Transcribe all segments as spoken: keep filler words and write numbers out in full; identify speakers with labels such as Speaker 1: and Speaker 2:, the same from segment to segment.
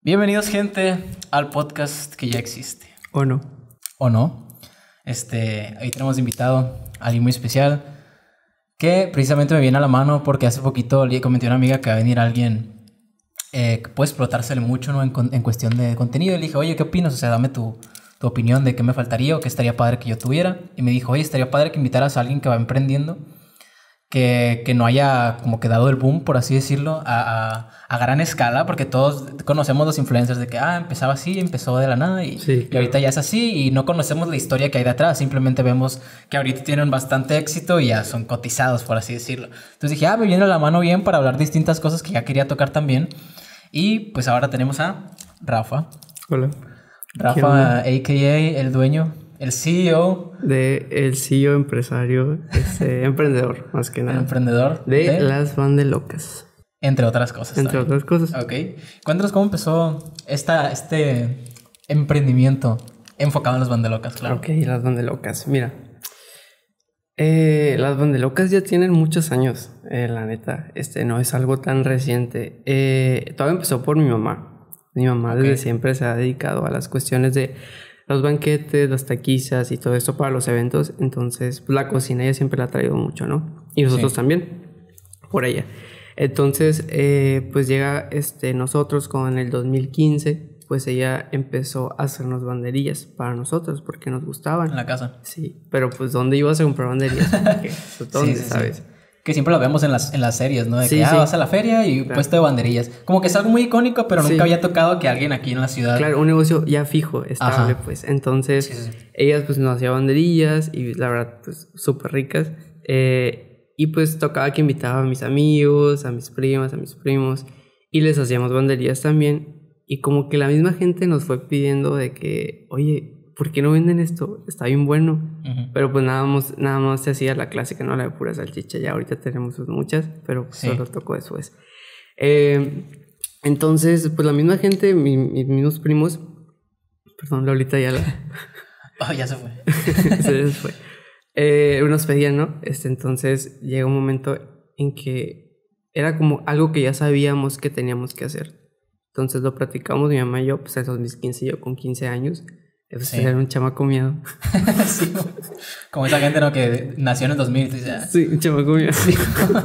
Speaker 1: Bienvenidos, gente, al podcast que ya existe.
Speaker 2: ¿O no?
Speaker 1: ¿O no? Este, ahí tenemos invitado a alguien muy especial que precisamente me viene a la mano porque hace poquito le comenté a una amiga que va a venir alguien eh, que puede explotársele mucho, ¿no? En, en cuestión de contenido. Y le dije, oye, ¿qué opinas? O sea, dame tu, tu opinión de qué me faltaría o qué estaría padre que yo tuviera. Y me dijo, oye, estaría padre que invitaras a alguien que va emprendiendo, que, que no haya como que dado el boom, por así decirlo, a, a, a gran escala, porque todos conocemos los influencers de que, ah, empezaba así, empezó de la nada y,
Speaker 2: sí, claro.
Speaker 1: y ahorita ya es así y no conocemos la historia que hay detrás, simplemente vemos que ahorita tienen bastante éxito y ya son cotizados, por así decirlo. Entonces dije, ah, me viene a la mano bien para hablar de distintas cosas que ya quería tocar también. Y pues ahora tenemos a Rafa.
Speaker 2: Hola.
Speaker 1: Rafa, a k a el dueño, el C E O.
Speaker 2: De el C E O empresario, este, emprendedor, más que nada.
Speaker 1: El emprendedor.
Speaker 2: De, de Las Bandelocas.
Speaker 1: Entre otras cosas.
Speaker 2: Entre
Speaker 1: también.
Speaker 2: otras cosas.
Speaker 1: Ok. Cuéntanos cómo empezó esta, este emprendimiento enfocado en las Bandelocas, claro.
Speaker 2: Ok, Las Bandelocas. Mira. Eh, las Bandelocas ya tienen muchos años, eh, la neta. Este, no es algo tan reciente. Eh, todo empezó por mi mamá. Mi mamá okay. desde siempre se ha dedicado a las cuestiones de los banquetes, las taquizas y todo esto para los eventos. Entonces, pues, la cocina ella siempre la ha traído mucho, ¿no? Y nosotros sí. también, por ella. Entonces, eh, pues llega este, nosotros con el dos mil quince, pues ella empezó a hacernos banderillas para nosotros porque nos gustaban.
Speaker 1: En la casa.
Speaker 2: Sí, pero pues ¿dónde ibas a comprar banderillas? ¿Dónde,
Speaker 1: sí, sí,
Speaker 2: sabes?
Speaker 1: Sí. Que siempre lo vemos en las, en las series, ¿no? De
Speaker 2: sí,
Speaker 1: que ah,
Speaker 2: sí.
Speaker 1: vas a la feria y claro. puesto de banderillas. Como que es algo muy icónico, pero nunca sí. había tocado que alguien aquí en la ciudad...
Speaker 2: Claro, un negocio ya fijo, estable, Ajá. pues. Entonces, sí, sí, sí. ellas pues nos hacían banderillas y la verdad, pues súper ricas. Eh, y pues tocaba que invitaba a mis amigos, a mis primas, a mis primos y les hacíamos banderillas también. Y como que la misma gente nos fue pidiendo de que, oye, ¿por qué no venden esto? Está bien bueno. Uh-huh. Pero pues nada más, nada más se hacía la clásica, ¿no? La de pura salchicha. Ya ahorita tenemos muchas, pero pues sí. solo tocó después. Eh, entonces, pues la misma gente, mi, mis mismos primos... Perdón, Lolita ya la...
Speaker 1: oh, ya se fue.
Speaker 2: se fue. Eh, nos pedían, ¿no? Este, entonces llegó un momento en que era como algo que ya sabíamos que teníamos que hacer. Entonces lo platicamos mi mamá y yo, pues en dos mil quince, yo con quince años. Pues sí. Era un chamaco miedo.
Speaker 1: sí, como esa gente, ¿no? Que nació en el dos mil. Y ya...
Speaker 2: Sí, un chamaco miedo. Sí.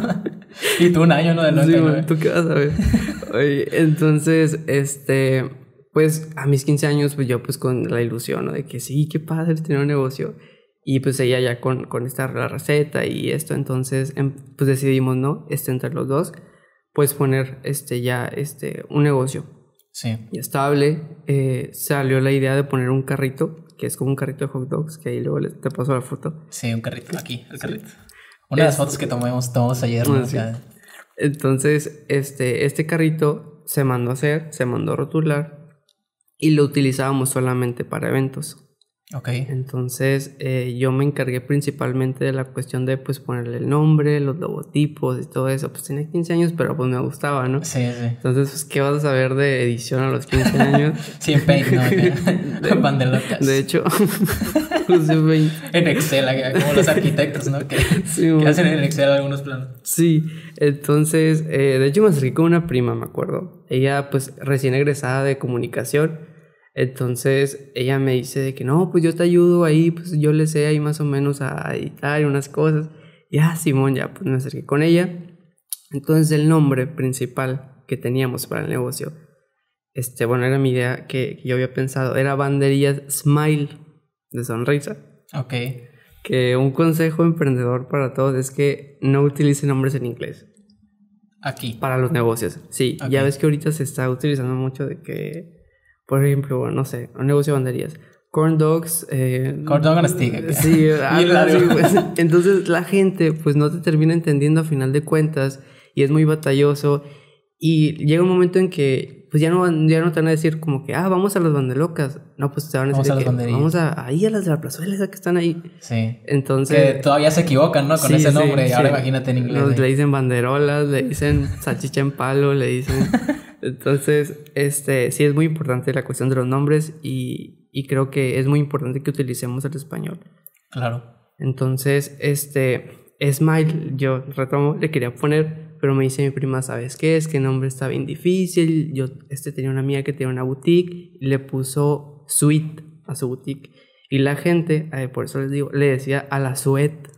Speaker 1: Y tú un año, ¿no? Del noventa y nueve.
Speaker 2: Sí, ¿tú qué vas a ver? Oye, entonces, este... Pues a mis quince años, pues yo pues con la ilusión, ¿no? De que sí, qué padre tener un negocio. Y pues ella ya con, con esta la receta y esto. Entonces, pues decidimos, ¿no? Este, entre los dos, pues poner este ya este un negocio.
Speaker 1: Sí.
Speaker 2: Y estable. Eh, salió la idea de poner un carrito, que es como un carrito de hot dogs, que ahí luego les, te paso la foto.
Speaker 1: Sí, un carrito, aquí, el carrito. Sí. Una de las fotos que tomamos, tomamos ayer, ¿no?
Speaker 2: Sí. Entonces, este, este carrito se mandó a hacer, se mandó a rotular y lo utilizábamos solamente para eventos.
Speaker 1: Ok.
Speaker 2: Entonces, eh, yo me encargué principalmente de la cuestión de, pues, ponerle el nombre, los logotipos y todo eso. Pues tenía quince años, pero pues me gustaba, ¿no?
Speaker 1: Sí, sí.
Speaker 2: Entonces, pues, ¿qué vas a saber de edición a los quince años?
Speaker 1: Sí, en Paint, ¿no? De Bandelocas.
Speaker 2: De hecho, pues, en,
Speaker 1: en Excel, como los arquitectos, ¿no? Que, sí, que hacen en Excel algunos planos.
Speaker 2: Sí, entonces, eh, de hecho me acerqué con una prima, me acuerdo. Ella, pues, recién egresada de comunicación. Entonces ella me dice de que no, pues yo te ayudo ahí, pues yo le sé ahí más o menos a editar unas cosas. Y ah, Simón, ya pues me acerqué con ella. Entonces el nombre principal que teníamos para el negocio, este, bueno, era mi idea que, que yo había pensado, era Banderillas Smile, de sonrisa.
Speaker 1: Ok.
Speaker 2: Que un consejo emprendedor para todos es que no utilicen nombres en inglés.
Speaker 1: Aquí.
Speaker 2: Para los negocios, sí. Okay. Ya ves que ahorita se está utilizando mucho de que... Por ejemplo, no sé, un negocio de banderías. Corn dogs. Eh,
Speaker 1: Corn dog on a stick. Okay.
Speaker 2: Sí, algo así, pues. Entonces la gente pues no te termina entendiendo a final de cuentas y es muy batalloso. Y llega un momento en que pues ya no, ya no te van a decir como que, ah, vamos a las bandelocas. No, pues te van a decir vamos a que vamos a, ahí a las de la plazuela, esas que están ahí.
Speaker 1: Sí.
Speaker 2: Entonces...
Speaker 1: Que todavía se equivocan, ¿no? Con sí, ese nombre. Sí, y ahora sí. Imagínate en inglés.
Speaker 2: Nos, le dicen banderolas, le dicen salchicha en palo, le dicen... Entonces, este, sí es muy importante la cuestión de los nombres y, y creo que es muy importante que utilicemos el español.
Speaker 1: Claro.
Speaker 2: Entonces, este, Smile, yo retomo, le quería poner pero me dice mi prima, ¿sabes qué? Es que el nombre está bien difícil. Yo este, tenía una amiga que tenía una boutique y le puso Sweet a su boutique. Y la gente, eh, por eso les digo, le decía a la Sweat.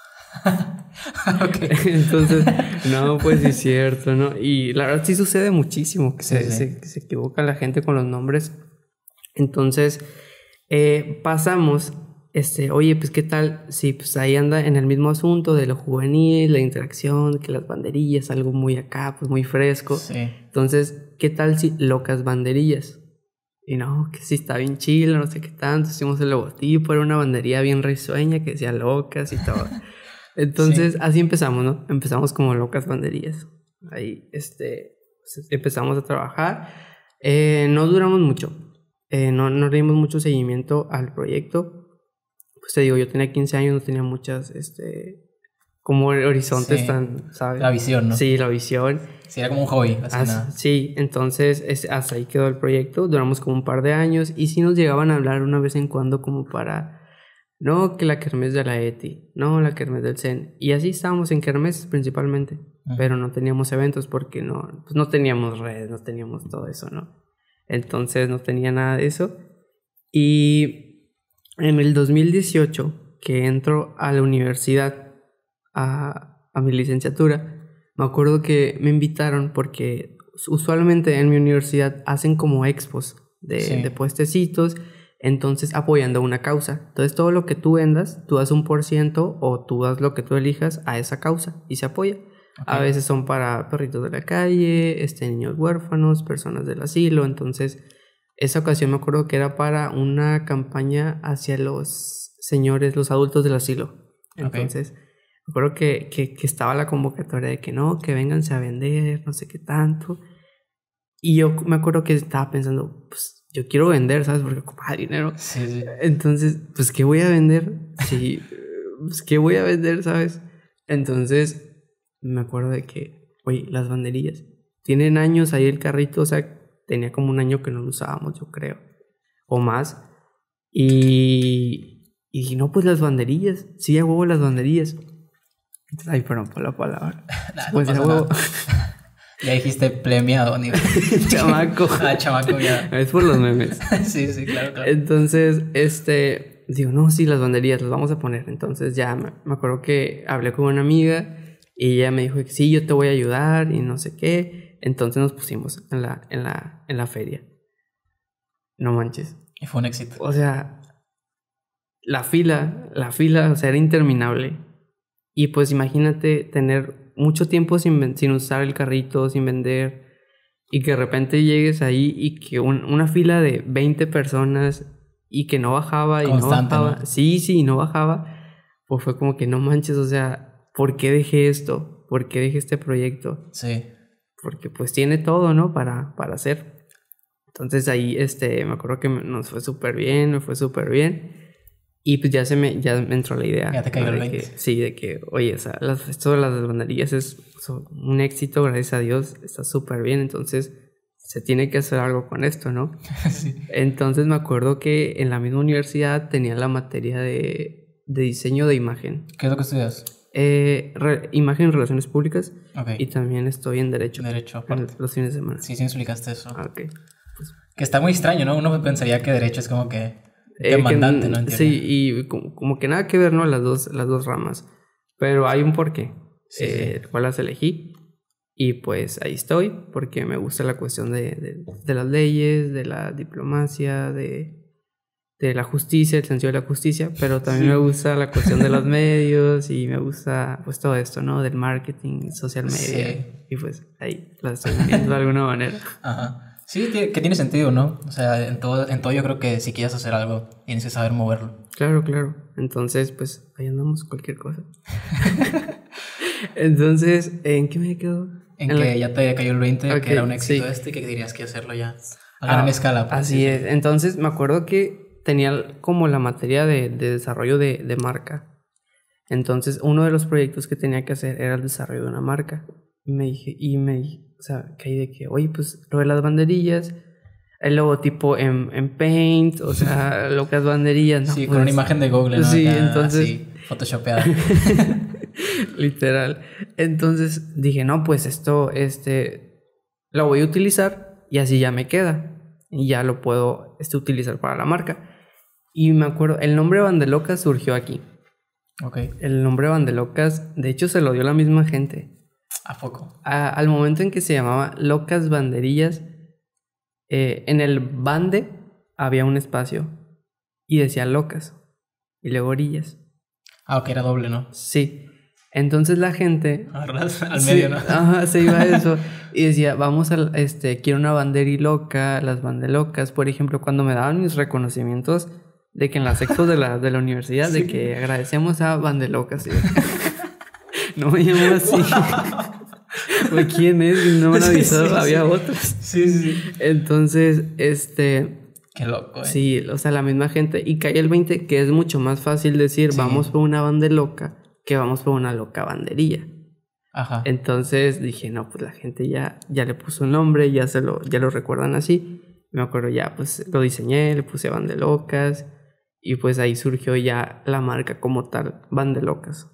Speaker 2: Okay. Entonces, no, pues sí es cierto, ¿no? Y la verdad sí sucede muchísimo que, sí, se, sí. Se, que se equivoca la gente con los nombres. Entonces, eh, pasamos, este, oye, pues qué tal, sí, pues ahí anda en el mismo asunto de lo juvenil, la interacción, que las banderillas, algo muy acá, pues muy fresco. Sí. Entonces, ¿qué tal si locas banderillas? Y no, que sí está bien chido, no sé qué tanto, hicimos el logotipo, era una banderilla bien risueña que decía locas y todo. Entonces, sí. Así empezamos, ¿no? Empezamos como locas banderillas. Ahí, este, empezamos a trabajar. Eh, no duramos mucho. Eh, no, no le dimos mucho seguimiento al proyecto. Pues te digo, yo tenía quince años, no tenía muchas, este, como horizontes sí. Tan, ¿sabes?
Speaker 1: La visión, ¿no?
Speaker 2: Sí, la visión.
Speaker 1: Sí, era como un hobby. Así
Speaker 2: As,
Speaker 1: nada.
Speaker 2: Sí, entonces, es, hasta ahí quedó el proyecto. Duramos como un par de años y sí nos llegaban a hablar una vez en cuando como para... No, que la kermés de la Eti, no, la kermés del Zen. Y así estábamos en kermés principalmente, uh-huh. Pero no teníamos eventos porque no, pues no teníamos redes, no teníamos todo eso, ¿no? Entonces no tenía nada de eso. Y en el dos mil dieciocho, que entro a la universidad, a, a mi licenciatura, me acuerdo que me invitaron porque usualmente en mi universidad hacen como expos de, sí. de puestecitos. Entonces apoyando una causa. Entonces todo lo que tú vendas, tú das un por ciento o tú das lo que tú elijas a esa causa y se apoya. Okay. A veces son para perritos de la calle, este, niños huérfanos, personas del asilo. Entonces esa ocasión me acuerdo que era para una campaña hacia los señores, los adultos del asilo. Entonces okay. Me acuerdo que, que, que estaba la convocatoria de que no, que vénganse a vender, no sé qué tanto. Y yo me acuerdo que estaba pensando, pues yo quiero vender, ¿sabes? Porque ocupaba dinero.
Speaker 1: Sí, sí.
Speaker 2: Entonces, pues, ¿qué voy a vender? Sí, pues, ¿qué voy a vender, sabes? Entonces, me acuerdo de que, oye, las banderillas. Tienen años ahí el carrito, o sea, tenía como un año que no lo usábamos, yo creo. O más. Y... Y dije, no, pues las banderillas. Sí, a huevo las banderillas. Entonces, ay, perdón por la palabra.
Speaker 1: Nah,
Speaker 2: pues
Speaker 1: no
Speaker 2: a huevo...
Speaker 1: Ya dijiste premiado, nivel.
Speaker 2: Chamaco.
Speaker 1: Ah, chamaco, ya.
Speaker 2: Es por los memes.
Speaker 1: Sí, sí, claro, claro.
Speaker 2: Entonces, este... Digo, no, sí, las banderillas las vamos a poner. Entonces ya me, me acuerdo que hablé con una amiga y ella me dijo que sí, yo te voy a ayudar y no sé qué. Entonces nos pusimos en la, en la, en la feria. No manches.
Speaker 1: Y fue un éxito.
Speaker 2: O sea, la fila, la fila, o sea, era interminable. Y pues imagínate tener... mucho tiempo sin, sin usar el carrito, sin vender, y que de repente llegues ahí y que un, una fila de veinte personas y que no bajaba y Constante, no bajaba. ¿No? Sí, sí, no bajaba. Pues fue como que no manches, o sea, ¿por qué dejé esto? ¿Por qué dejé este proyecto?
Speaker 1: Sí.
Speaker 2: Porque pues tiene todo, ¿no? Para, para hacer. Entonces ahí, este, me acuerdo que nos fue súper bien, me fue súper bien. Y pues ya se me, ya me entró la idea.
Speaker 1: Ya te cayó el veinte.
Speaker 2: Sí, de que, oye, o sea, las, esto de las banderillas es un éxito, gracias a Dios, está súper bien, entonces se tiene que hacer algo con esto, ¿no?
Speaker 1: Sí.
Speaker 2: Entonces me acuerdo que en la misma universidad tenía la materia de, de diseño de imagen.
Speaker 1: ¿Qué es lo que estudias?
Speaker 2: Eh, re, imagen y relaciones públicas.
Speaker 1: Okay.
Speaker 2: Y también estoy en Derecho.
Speaker 1: Derecho, aparte.
Speaker 2: Los fines de semana.
Speaker 1: Sí, sí me explicaste eso.
Speaker 2: Ah, ok. Pues,
Speaker 1: que está muy extraño, ¿no? Uno pensaría que Derecho es como que... demandante,
Speaker 2: eh,
Speaker 1: ¿no?
Speaker 2: Entiendo. Sí, y como, como que nada que ver, ¿no? Las dos, las dos ramas. Pero hay un porqué.
Speaker 1: Sí,
Speaker 2: eh,
Speaker 1: sí.
Speaker 2: El cual las elegí. Y pues ahí estoy, porque me gusta la cuestión de, de, de las leyes, de la diplomacia, de, de la justicia, el sentido de la justicia, pero también sí. Me gusta la cuestión de los medios y me gusta pues todo esto, ¿no? Del marketing, social media. Sí. Y pues ahí las estoy viendo de alguna manera.
Speaker 1: Ajá. Sí, que tiene sentido, ¿no? O sea, en todo, en todo yo creo que si quieres hacer algo, tienes que saber moverlo.
Speaker 2: Claro, claro. Entonces, pues, ahí andamos, cualquier cosa. Entonces, ¿en qué me quedo?
Speaker 1: En, en que la... ya te cayó el veinte, okay, que era un éxito sí. Este, que dirías que hacerlo ya a gran ah, escala.
Speaker 2: Así es. Entonces, me acuerdo que tenía como la materia de, de desarrollo de, de marca. Entonces, uno de los proyectos que tenía que hacer era el desarrollo de una marca. Y me dije, y me dije, o sea, caí de que, oye, pues, lo de las banderillas, el logotipo en, en Paint, o sea, locas banderillas, ¿no?
Speaker 1: Sí,
Speaker 2: pues,
Speaker 1: con una imagen de Google, ¿no?
Speaker 2: Sí,
Speaker 1: acá,
Speaker 2: entonces...
Speaker 1: así, photoshopeada.
Speaker 2: Literal. Entonces dije, no, pues esto, este, lo voy a utilizar y así ya me queda. Y ya lo puedo este, utilizar para la marca. Y me acuerdo, el nombre Bandelocas surgió aquí.
Speaker 1: Ok.
Speaker 2: El nombre Bandelocas, de hecho, se lo dio la misma gente.
Speaker 1: ¿A poco?
Speaker 2: A, al momento en que se llamaba Locas Banderillas, eh, en el bande había un espacio y decía Locas y luego orillas.
Speaker 1: Ah, ok, era doble, ¿no?
Speaker 2: Sí. Entonces la gente...
Speaker 1: Al
Speaker 2: sí,
Speaker 1: medio, ¿no?
Speaker 2: Ajá, se iba a eso. Y decía, vamos a... Este, quiero una banderi loca, las bandelocas. Por ejemplo, cuando me daban mis reconocimientos de que en las exos de la, de la universidad, sí. de que agradecemos a bandelocas. ¿Sí? No me llamo así. Wow. ¿Quién es? No me han avisado, sí, sí, había sí. otros.
Speaker 1: Sí, sí, sí.
Speaker 2: Entonces, este...
Speaker 1: Qué loco, ¿eh?
Speaker 2: Sí, o sea, la misma gente. Y cae el veinte, que es mucho más fácil decir, sí. vamos por una bandeloca, que vamos por una loca banderilla.
Speaker 1: Ajá.
Speaker 2: Entonces dije, no, pues la gente ya, ya le puso un nombre, ya se lo, ya lo recuerdan así. Me acuerdo ya, pues lo diseñé, le puse Bandelocas. Y pues ahí surgió ya la marca como tal, Bandelocas.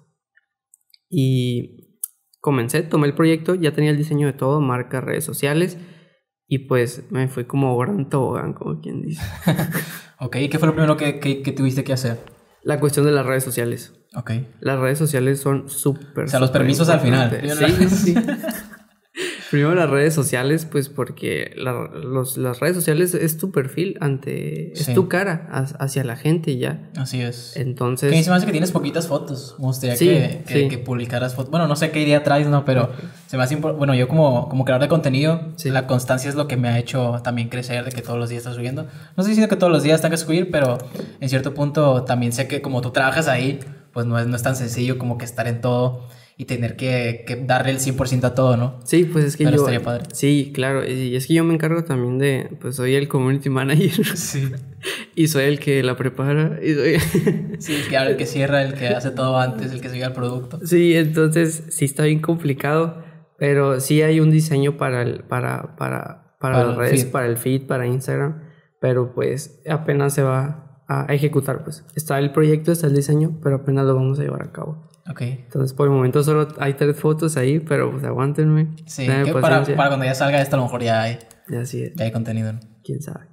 Speaker 2: Y comencé, tomé el proyecto, ya tenía el diseño de todo, marca, redes sociales. Y pues me fui como gran tobogán, como quien dice.
Speaker 1: Ok, ¿y qué fue lo primero que, que, que tuviste que hacer?
Speaker 2: La cuestión de las redes sociales.
Speaker 1: Ok.
Speaker 2: Las redes sociales son súper...
Speaker 1: O sea, los permisos al final.
Speaker 2: Sí, sí. Primero las redes sociales, pues porque la, los, las redes sociales es tu perfil ante... Sí. Es tu cara hacia la gente ya.
Speaker 1: Así es.
Speaker 2: Entonces...
Speaker 1: Que me hace que tienes poquitas fotos. Me gustaría
Speaker 2: sí,
Speaker 1: que, que,
Speaker 2: sí.
Speaker 1: que publicaras fotos. Bueno, no sé qué idea traes, ¿no? Pero okay. se me hace importante... Bueno, yo como, como creador de contenido, sí. la constancia es lo que me ha hecho también crecer, de que todos los días estás subiendo. No estoy diciendo que todos los días tengas que subir, pero en cierto punto también sé que como tú trabajas ahí, pues no es, no es tan sencillo como que estar en todo... Y tener que, que darle el cien por ciento a todo, ¿no?
Speaker 2: Sí, pues es que
Speaker 1: Pero
Speaker 2: yo...
Speaker 1: estaría padre.
Speaker 2: Sí, claro. Y es que yo me encargo también de... Pues soy el community manager.
Speaker 1: Sí.
Speaker 2: Y soy el que la prepara. Y soy...
Speaker 1: Sí, el que, el que cierra, el que hace todo antes, el que sigue el producto.
Speaker 2: Sí, entonces sí está bien complicado. Pero sí hay un diseño para el, para, para, para, para las redes, feed. Para el feed, para Instagram. Pero pues apenas se va a ejecutar, pues. Está el proyecto, está el diseño, pero apenas lo vamos a llevar a cabo.
Speaker 1: Ok.
Speaker 2: Entonces, por el momento solo hay tres fotos ahí, pero pues aguántenme.
Speaker 1: Sí, que para, para cuando ya salga esto a lo mejor ya hay,
Speaker 2: ya, sí es.
Speaker 1: ya hay contenido, ¿no?
Speaker 2: ¿Quién sabe?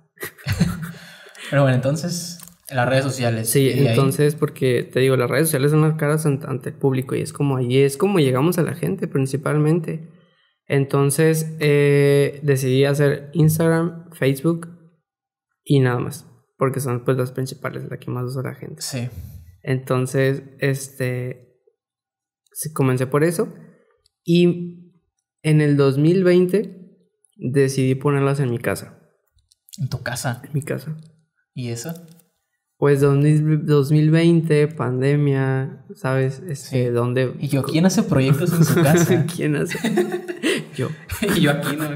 Speaker 1: Pero bueno, entonces, en las redes sociales.
Speaker 2: Sí, entonces, ahí... porque te digo, las redes sociales son las caras ante, ante el público y es como ahí es como llegamos a la gente principalmente. Entonces, eh, decidí hacer Instagram, Facebook y nada más, porque son pues las principales, las que más usa la gente.
Speaker 1: Sí.
Speaker 2: Entonces, este... comencé por eso y en el dos mil veinte decidí ponerlas en mi casa.
Speaker 1: ¿En tu casa?
Speaker 2: En mi casa.
Speaker 1: ¿Y eso?
Speaker 2: Pues dos mil veinte, pandemia, ¿sabes? Este,
Speaker 1: sí.
Speaker 2: ¿Dónde?
Speaker 1: ¿Y yo quién hace proyectos en su casa?
Speaker 2: ¿Quién hace? Yo.
Speaker 1: Y yo aquí, ¿no?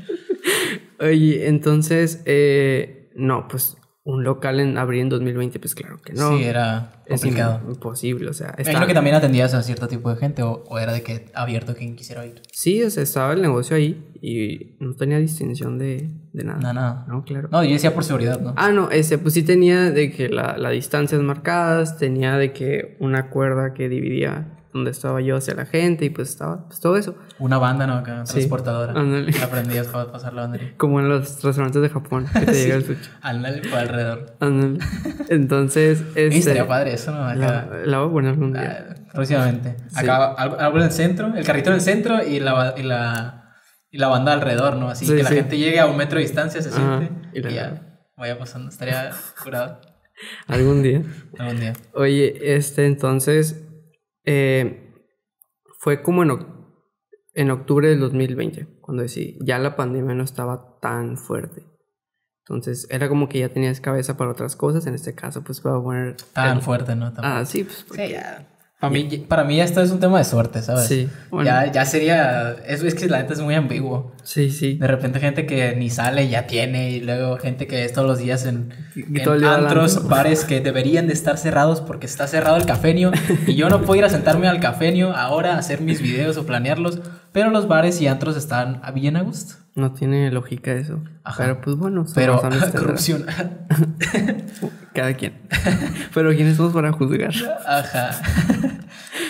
Speaker 2: Oye, entonces, eh, no, pues... Un local en abrir en dos mil veinte, pues claro que no.
Speaker 1: Sí, era complicado.
Speaker 2: Es imposible, o sea...
Speaker 1: Me imagino que también atendías a cierto tipo de gente o, o era de que abierto quien quisiera ir.
Speaker 2: Sí, o sea, estaba el negocio ahí y no tenía distinción de, de nada.
Speaker 1: No, nada.
Speaker 2: No, claro.
Speaker 1: No, yo decía por seguridad, ¿no?
Speaker 2: Ah, no, ese, pues sí tenía de que la, la distancias marcadas, tenía de que una cuerda que dividía donde estaba yo hacia la gente y pues estaba pues todo eso.
Speaker 1: Una banda, ¿no? Acá, transportadora.
Speaker 2: Sí, ándale.
Speaker 1: Aprendías para pasar la bandería.
Speaker 2: Como en los restaurantes de Japón, que te sí. llega el sushi.
Speaker 1: Ándale, por alrededor.
Speaker 2: Ándale. Entonces, este...
Speaker 1: Y estaría padre eso, ¿no? Acá...
Speaker 2: La, la voy a poner algún día.
Speaker 1: Ah, próximamente. Sí. Acá algo, algo en el centro, el carrito en el centro y la... Y la... Y la banda alrededor, ¿no? Así sí, que la sí. gente llegue a un metro de distancia, se siente ah, y, y ya vaya pasando. Estaría curado.
Speaker 2: Algún día.
Speaker 1: Algún día.
Speaker 2: Oye, este, entonces... Eh, fue como en, en octubre del dos mil veinte, cuando decidí, ya la pandemia no estaba tan fuerte. Entonces, era como que ya tenías cabeza para otras cosas. En este caso, pues, voy a poner...
Speaker 1: Tan
Speaker 2: el...
Speaker 1: fuerte, ¿no? Tampoco.
Speaker 2: Ah, sí, pues...
Speaker 1: Sí, ya... Para mí, para mí esto es un tema de suerte, ¿sabes?
Speaker 2: Sí.
Speaker 1: Bueno. Ya, ya sería... Es, es que la neta es muy ambiguo.
Speaker 2: Sí, sí.
Speaker 1: De repente gente que ni sale ya tiene. Y luego gente que es todos los días en,
Speaker 2: en
Speaker 1: antros, bares que deberían de estar cerrados porque está cerrado el cafenio. Y yo no puedo ir a sentarme al cafenio ahora a hacer mis videos o planearlos. Pero los bares y antros están bien a gusto.
Speaker 2: No tiene lógica eso. Ajá. Pero pues bueno.
Speaker 1: Pero corrupción.
Speaker 2: Cada quien. Pero ¿quiénes somos para juzgar?
Speaker 1: Ajá.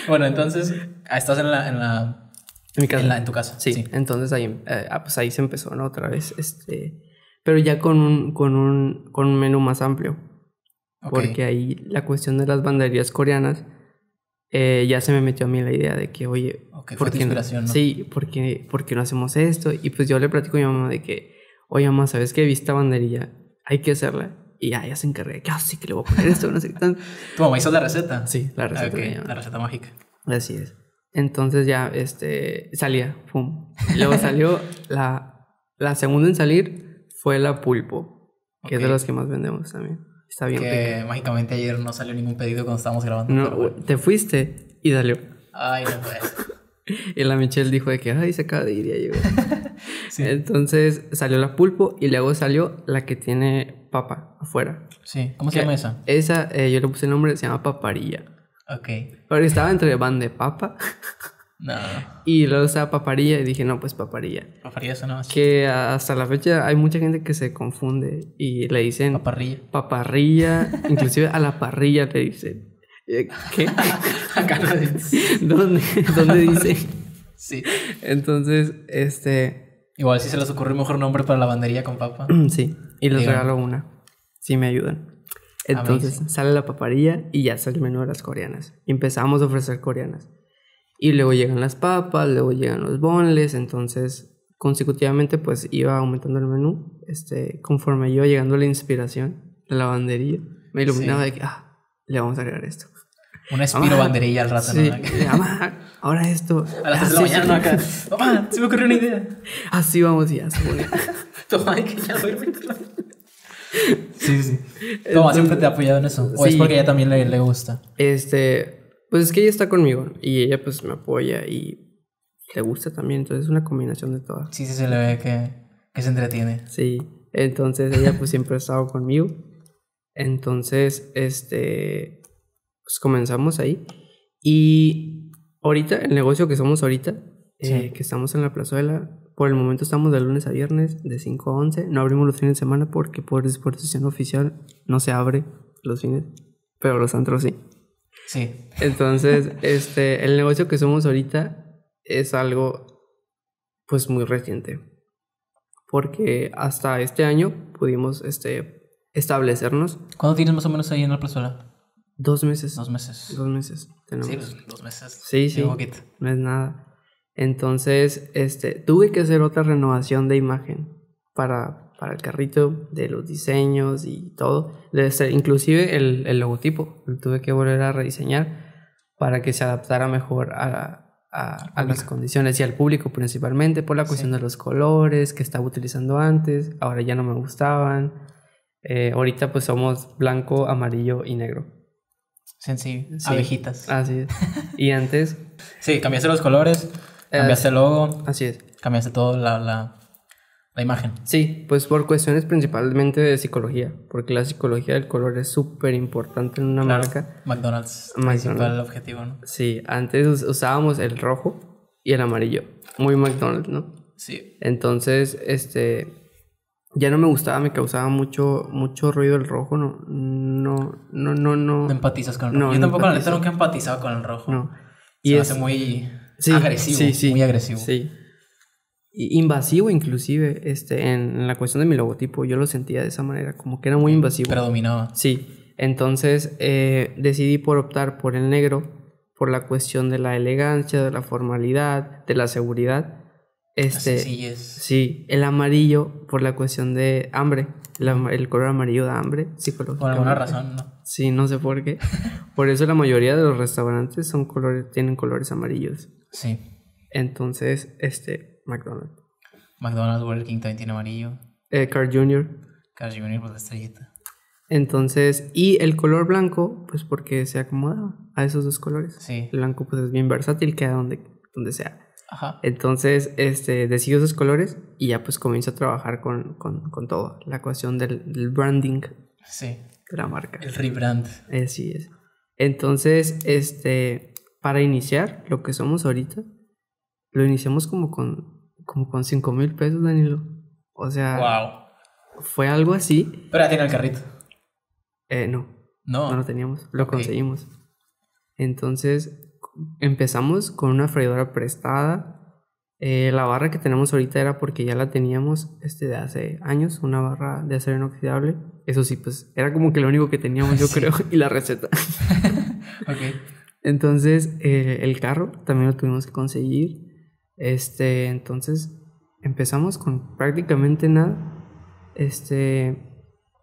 Speaker 1: Bueno, entonces, estás en la... En, la,
Speaker 2: en mi casa.
Speaker 1: En, la, en tu casa.
Speaker 2: Sí, sí. Entonces ahí, eh, ah, pues ahí se empezó, ¿no? Otra vez, este... Pero ya con un, con un, con un menú más amplio. Okay. Porque ahí la cuestión de las banderías coreanas... Eh, ya se me metió a mí la idea de que, oye,
Speaker 1: okay, ¿por qué inspiración,
Speaker 2: no?
Speaker 1: ¿no?
Speaker 2: Sí, porque, porque no hacemos esto. Y pues yo le platico a mi mamá de que, oye, mamá, ¿sabes qué? Vi esta banderilla, hay que hacerla. Y ya, ella se encarga de que, ah, sí, que le voy a poner esto, no sé qué tanto.
Speaker 1: ¿Tu mamá hizo la receta?
Speaker 2: Sí, la receta.
Speaker 1: Okay, la receta mágica.
Speaker 2: Así es. Entonces ya, este, salía, pum. Luego salió la, la segunda en salir fue la pulpo, que okay. es de las que más vendemos también. Está bien.
Speaker 1: Que rica. Mágicamente ayer no salió ningún pedido cuando estábamos grabando.
Speaker 2: No, bueno. Te fuiste y salió.
Speaker 1: Ay, no puede ser.
Speaker 2: Y la Michelle dijo de que, ay, se acaba de ir y ya llegó. Sí. Entonces salió la pulpo y luego salió la que tiene papa afuera.
Speaker 1: Sí, ¿cómo se llama esa?
Speaker 2: Esa, eh, yo le puse el nombre, se llama paparilla.
Speaker 1: Ok.
Speaker 2: Pero estaba entre van de papa.
Speaker 1: No.
Speaker 2: Y luego estaba paparilla y dije, no, pues paparilla.
Speaker 1: Paparilla suena más.
Speaker 2: Que hasta la fecha hay mucha gente que se confunde y le dicen...
Speaker 1: Paparrilla.
Speaker 2: Paparrilla. Inclusive a la parrilla le dicen. ¿Qué?
Speaker 1: Acá no dice.
Speaker 2: ¿Dónde? ¿Dónde dice?
Speaker 1: Sí.
Speaker 2: Entonces, este...
Speaker 1: Igual si se les ocurre un mejor nombre para la bandería con papa.
Speaker 2: Sí. Y les Digan. regalo una. Si me ayudan. Entonces Amazing. Sale la paparilla y ya sale el menú de las coreanas. Y empezamos a ofrecer coreanas. Y luego llegan las papas, luego llegan los boneless, entonces consecutivamente pues iba aumentando el menú, este, conforme iba llegando la inspiración de la banderilla, me iluminaba sí. de que, ah, le vamos a agregar esto.
Speaker 1: Una espiro banderilla al rato,
Speaker 2: sí,
Speaker 1: ¿no?
Speaker 2: Mamá, ahora esto.
Speaker 1: A las tres de la mañana, ¿no? Acá. Mamá, se me ocurrió una idea.
Speaker 2: Así vamos y ya se pone.
Speaker 1: Toma, que ya voy a meterla. Sí, sí. Toma, siempre te ha apoyado en eso. O sí, es porque a ella también le, le gusta.
Speaker 2: Este... Pues es que ella está conmigo y ella pues me apoya y le gusta también, entonces es una combinación de todas.
Speaker 1: Sí, sí, se le ve que, que se entretiene.
Speaker 2: Sí, entonces ella pues siempre ha estado conmigo. Entonces, este, pues comenzamos ahí. Y ahorita, el negocio que somos ahorita, sí. eh, que estamos en la plazuela, por el momento estamos de lunes a viernes, de cinco a once. No abrimos los fines de semana porque por disposición oficial no se abre los fines, pero los antros sí.
Speaker 1: Sí.
Speaker 2: Entonces, este, el negocio que somos ahorita es algo, pues, muy reciente. Porque hasta este año pudimos, este, establecernos.
Speaker 1: ¿Cuándo tienes más o menos ahí en la plazuela?
Speaker 2: Dos meses.
Speaker 1: Dos meses.
Speaker 2: Dos meses. Tenemos.
Speaker 1: Sí, pues, dos meses.
Speaker 2: Sí, sí. Un poquito. No es nada. Entonces, este, tuve que hacer otra renovación de imagen para... para el carrito, de los diseños y todo. Inclusive el, el logotipo lo tuve que volver a rediseñar para que se adaptara mejor a, a, a las condiciones y al público principalmente por la cuestión sí. de los colores que estaba utilizando antes, ahora ya no me gustaban. Eh, ahorita pues somos blanco, amarillo y negro.
Speaker 1: Sencillo, sí. Abejitas.
Speaker 2: Así es. Y antes...
Speaker 1: Sí, cambiaste los colores, cambiaste eh, el logo.
Speaker 2: Así es.
Speaker 1: Cambiaste todo la... la... La imagen.
Speaker 2: Sí, pues por cuestiones principalmente de psicología, porque la psicología del color es súper importante en una
Speaker 1: claro,
Speaker 2: marca.
Speaker 1: McDonald's,
Speaker 2: McDonald's.
Speaker 1: Principal objetivo, ¿no?
Speaker 2: Sí, antes usábamos el rojo y el amarillo, muy McDonald's, ¿no?
Speaker 1: Sí.
Speaker 2: Entonces, este, ya no me gustaba, me causaba mucho, mucho ruido el rojo, no, no, no, no, no.
Speaker 1: No empatizas con el rojo. No, Yo
Speaker 2: no
Speaker 1: tampoco, la neta, nunca he empatizado con el rojo.
Speaker 2: No.
Speaker 1: Y Se es... me hace muy sí, agresivo,
Speaker 2: sí, sí,
Speaker 1: muy agresivo.
Speaker 2: Sí. Invasivo inclusive, este, en la cuestión de mi logotipo, yo lo sentía de esa manera, como que era muy invasivo.
Speaker 1: Predominaba.
Speaker 2: Sí, entonces eh, decidí por optar por el negro, por la cuestión de la elegancia, de la formalidad, de la seguridad. Este,
Speaker 1: Así es.
Speaker 2: Sí, el amarillo por la cuestión de hambre, el, el color amarillo da hambre psicológicamente.
Speaker 1: Por alguna razón, ¿no?
Speaker 2: Sí, no sé por qué. Por eso la mayoría de los restaurantes son colores, tienen colores amarillos.
Speaker 1: Sí.
Speaker 2: Entonces, este... McDonald's.
Speaker 1: McDonald's, Burger King también tiene amarillo.
Speaker 2: Eh, Carl junior
Speaker 1: Carl junior por la estrellita.
Speaker 2: Entonces, y el color blanco, pues porque se acomoda a esos dos colores.
Speaker 1: Sí.
Speaker 2: El blanco pues es bien versátil, queda donde, donde sea.
Speaker 1: Ajá.
Speaker 2: Entonces, este, decido esos colores y ya pues comienzo a trabajar con, con, con todo. La cuestión del, del branding.
Speaker 1: Sí.
Speaker 2: De la marca.
Speaker 1: El rebrand.
Speaker 2: Así es. Entonces, este, para iniciar lo que somos ahorita, lo iniciamos como con... Como con cinco mil pesos, Danilo. O sea...
Speaker 1: Wow.
Speaker 2: Fue algo así.
Speaker 1: Pero ya tiene el carrito.
Speaker 2: Eh, no.
Speaker 1: No.
Speaker 2: No lo teníamos. Lo okay. conseguimos. Entonces, empezamos con una freidora prestada. Eh, la barra que tenemos ahorita era porque ya la teníamos este, de hace años, una barra de acero inoxidable. Eso sí, pues era como que lo único que teníamos, yo sí. creo, y la receta.
Speaker 1: Ok.
Speaker 2: Entonces, eh, el carro también lo tuvimos que conseguir. Este, entonces, empezamos con prácticamente nada. Este,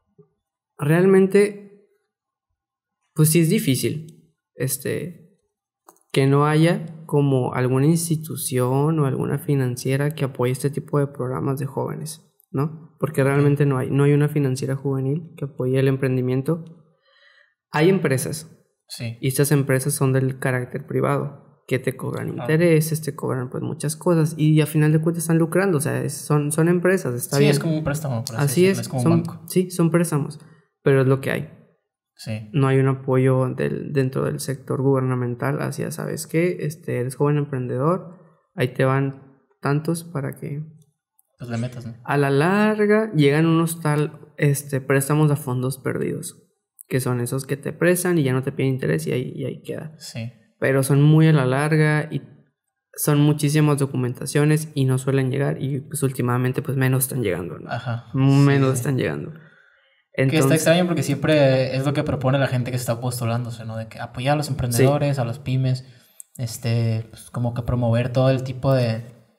Speaker 2: realmente, pues sí es difícil, este, que no haya como alguna institución o alguna financiera que apoye este tipo de programas de jóvenes, ¿no? Porque realmente no hay, no hay una financiera juvenil que apoye el emprendimiento. Hay empresas,
Speaker 1: sí.
Speaker 2: Y estas empresas son del carácter privado, que te cobran intereses, te cobran pues muchas cosas y a final de cuentas están lucrando, o sea, es, son, son empresas, está
Speaker 1: sí,
Speaker 2: bien.
Speaker 1: Sí, es como un préstamo, por así,
Speaker 2: así es,
Speaker 1: es como
Speaker 2: son,
Speaker 1: un banco.
Speaker 2: Sí, son préstamos, pero es lo que hay.
Speaker 1: Sí.
Speaker 2: No hay un apoyo del, dentro del sector gubernamental hacia, ¿sabes qué? Este, eres joven emprendedor, ahí te van tantos para que...
Speaker 1: Pues le metas, ¿no?
Speaker 2: A la larga llegan unos tal este, préstamos a fondos perdidos, que son esos que te prestan y ya no te piden interés y ahí, y ahí queda.
Speaker 1: Sí.
Speaker 2: Pero son muy a la larga y son muchísimas documentaciones y no suelen llegar y pues últimamente pues menos están llegando, ¿no?
Speaker 1: Ajá.
Speaker 2: Menos
Speaker 1: sí.
Speaker 2: están llegando.
Speaker 1: Entonces, que está extraño porque siempre es lo que propone la gente que está postulándose, ¿no? De que apoyar a los emprendedores, sí. a los pymes, este, pues como que promover todo el tipo de,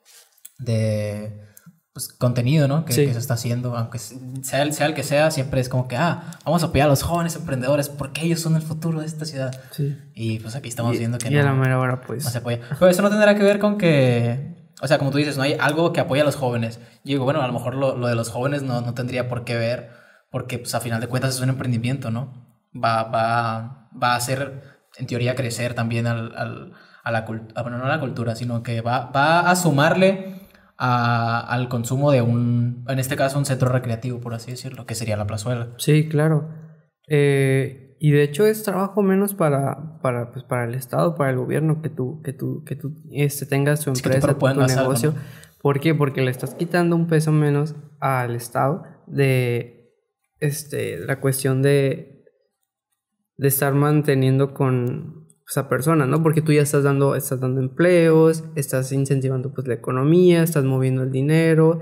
Speaker 1: de pues, contenido, ¿no? Que, sí. que se está haciendo, aunque sea el, sea el que sea, siempre es como que, ah, vamos a apoyar a los jóvenes emprendedores porque ellos son el futuro de esta ciudad.
Speaker 2: Sí.
Speaker 1: Y pues aquí estamos
Speaker 2: y,
Speaker 1: viendo que
Speaker 2: y
Speaker 1: no,
Speaker 2: a la mera hora, pues.
Speaker 1: no se apoya. Pero eso no tendrá que ver con que... O sea, como tú dices, no hay algo que apoye a los jóvenes. Yo digo, bueno, a lo mejor lo, lo de los jóvenes no, no tendría por qué ver... Porque, pues, a final de cuentas es un emprendimiento, ¿no? Va, va, va a hacer, en teoría, crecer también al, al, a la cultura. Bueno, no a la cultura, sino que va, va a sumarle a, al consumo de un, en este caso, un centro recreativo, por así decirlo, que sería la plazuela.
Speaker 2: Sí, claro. Eh, y de hecho es trabajo menos para, para, pues, para el Estado, para el gobierno, que tú, que tú, que tú este, tengas tu empresa, tu negocio. Algo, ¿no? ¿Por qué? Porque le estás quitando un peso menos al Estado de... Este, la cuestión de, de estar manteniendo con esa persona, ¿no? Porque tú ya estás dando, estás dando empleos, estás incentivando pues la economía, estás moviendo el dinero,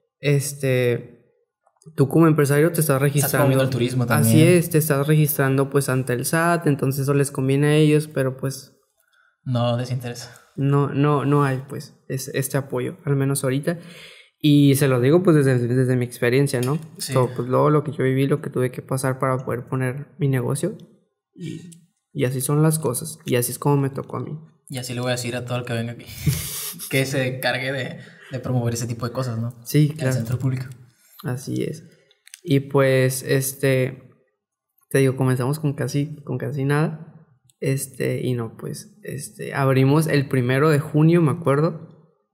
Speaker 2: este, tú como empresario te estás registrando.
Speaker 1: Estás moviendo el turismo también.
Speaker 2: Así es, te estás registrando pues ante el S A T, entonces eso les conviene a ellos, pero pues...
Speaker 1: No les interesa.
Speaker 2: No, no, no hay pues es, este apoyo, al menos ahorita. Y se lo digo pues desde, desde mi experiencia, ¿no?
Speaker 1: Sí.
Speaker 2: So, pues luego lo que yo viví, lo que tuve que pasar para poder poner mi negocio. Y, y así son las cosas. Y así es como me tocó a mí.
Speaker 1: Y así le voy a decir a todo el que venga aquí. Que se encargue de, de promover ese tipo de cosas, ¿no?
Speaker 2: Sí, claro.
Speaker 1: En el centro público.
Speaker 2: Así es. Y pues, este... Te digo, comenzamos con casi, con casi nada. Este, y no, pues, este... Abrimos el primero de junio, me acuerdo.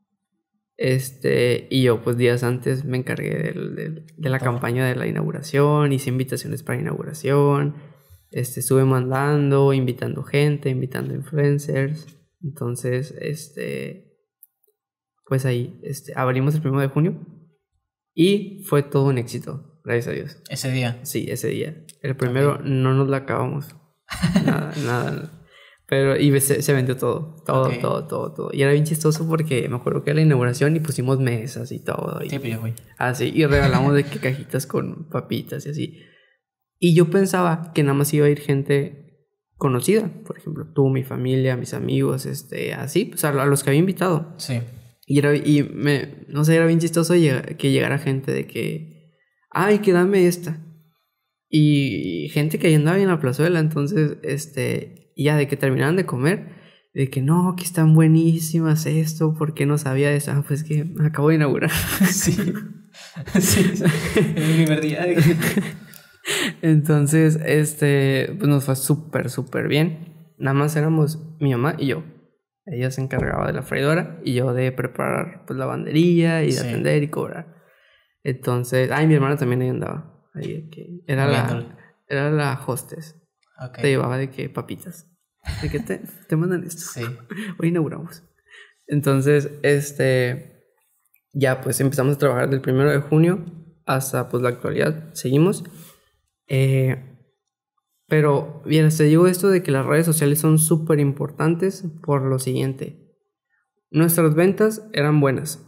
Speaker 2: Este, y yo pues días antes me encargué de, de, de la campaña de la inauguración, hice invitaciones para inauguración, este, estuve mandando, invitando gente, invitando influencers. Entonces, este, pues ahí, este, abrimos el primero de junio y fue todo un éxito, gracias a Dios.
Speaker 1: ¿Ese día?
Speaker 2: Sí, ese día. El primero okay. No nos la acabamos, nada, nada, nada. Pero, y se, se vendió todo, todo, okay. todo, todo, todo. Y era bien chistoso porque me acuerdo que era la inauguración y pusimos mesas y todo. Y,
Speaker 1: sí, pero yo fui.
Speaker 2: Así, y regalamos de que cajitas con papitas y así. Y yo pensaba que nada más iba a ir gente conocida. Por ejemplo, tú, mi familia, mis amigos, este, así, pues a, a los que había invitado.
Speaker 1: Sí.
Speaker 2: Y era, y me, no sé, era bien chistoso llegar, que llegara gente de que, ay, que dame esta. Y gente que ahí andaba en la plazuela, entonces, este... Y ya de que terminaban de comer, de que no, que están buenísimas esto, ¿por qué no sabía eso? Ah, pues que me acabo de inaugurar.
Speaker 1: Sí, sí, sí. El primer día.
Speaker 2: Entonces, este, pues nos fue súper, súper bien. Nada más éramos mi mamá y yo. Ella se encargaba de la freidora y yo de preparar pues la banderilla y de sí. atender y cobrar. Entonces, ay, mi hermana también ahí andaba. Ahí, que era, la, era la hostess. Okay. Te llevaba de que papitas. De que te, te mandan esto.
Speaker 1: Sí.
Speaker 2: Hoy inauguramos. Entonces, este... Ya, pues empezamos a trabajar del primero de junio hasta pues la actualidad. Seguimos. Eh, Pero, bien, te digo esto de que las redes sociales son súper importantes por lo siguiente. Nuestras ventas eran buenas,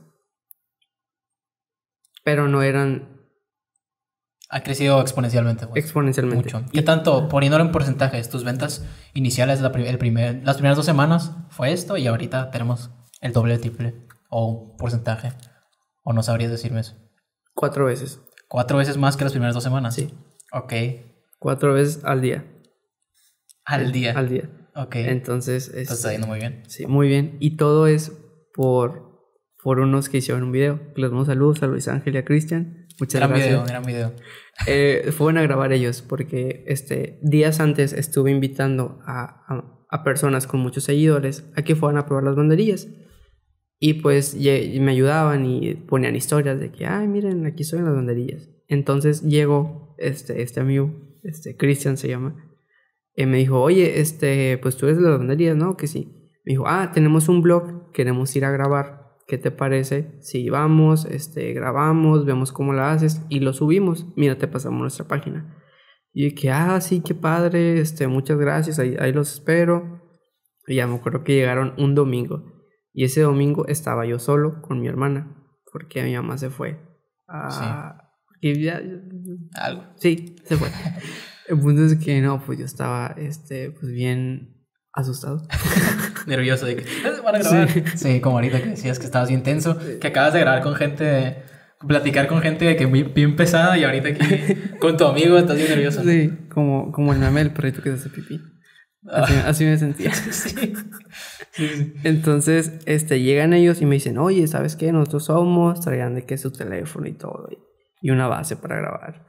Speaker 2: pero no eran...
Speaker 1: Ha crecido exponencialmente. Pues.
Speaker 2: Exponencialmente.
Speaker 1: Mucho. ¿Qué tanto, poniéndolo en porcentajes, tus ventas iniciales, la el primer, las primeras dos semanas fue esto y ahorita tenemos el doble, triple o un porcentaje? ¿O no sabrías decirme eso?
Speaker 2: Cuatro veces.
Speaker 1: ¿Cuatro veces más que las primeras dos semanas?
Speaker 2: Sí.
Speaker 1: Ok.
Speaker 2: Cuatro veces al día.
Speaker 1: Al día.
Speaker 2: Al día.
Speaker 1: Ok.
Speaker 2: Entonces...
Speaker 1: Este, está yendo muy bien.
Speaker 2: Sí, muy bien. Y todo es por, por unos que hicieron un video. Les damos saludos a Luis Ángel y a Cristian. Muchas
Speaker 1: gran
Speaker 2: gracias.
Speaker 1: Video, gran video.
Speaker 2: Eh, fueron a grabar ellos porque este, días antes estuve invitando a, a, a personas con muchos seguidores a que fueran a probar las banderillas. Y pues y me ayudaban y ponían historias de que, ay, miren, aquí estoy en las banderillas. Entonces llegó este, este amigo, este Cristian se llama, y me dijo, oye, este, pues tú eres de las banderillas, ¿no? Que sí. Me dijo, ah, tenemos un blog, queremos ir a grabar. ¿Qué te parece? Si vamos, este, grabamos, vemos cómo la haces y lo subimos. Mira, te pasamos nuestra página. Y yo que, ah, sí, qué padre, este, muchas gracias, ahí, ahí los espero. Y ya me acuerdo que llegaron un domingo. Y ese domingo estaba yo solo con mi hermana, porque mi mamá se fue a... Sí. Y ya...
Speaker 1: Algo.
Speaker 2: Sí, se fue. El punto es que no, pues yo estaba, este, pues bien... asustado.
Speaker 1: Nervioso de que van a grabar. Sí. Sí, como ahorita que decías que estabas bien tenso, que acabas de grabar con gente, platicar con gente de que muy bien pesada y ahorita aquí con tu amigo estás bien nervioso.
Speaker 2: Sí, como, como el meme del perrito que se hace pipí. Así, ah. así me sentía.
Speaker 1: Sí. Sí, sí.
Speaker 2: Entonces, este, llegan ellos y me dicen, oye, ¿sabes qué? Nosotros somos, traían de que su teléfono y todo, y una base para grabar.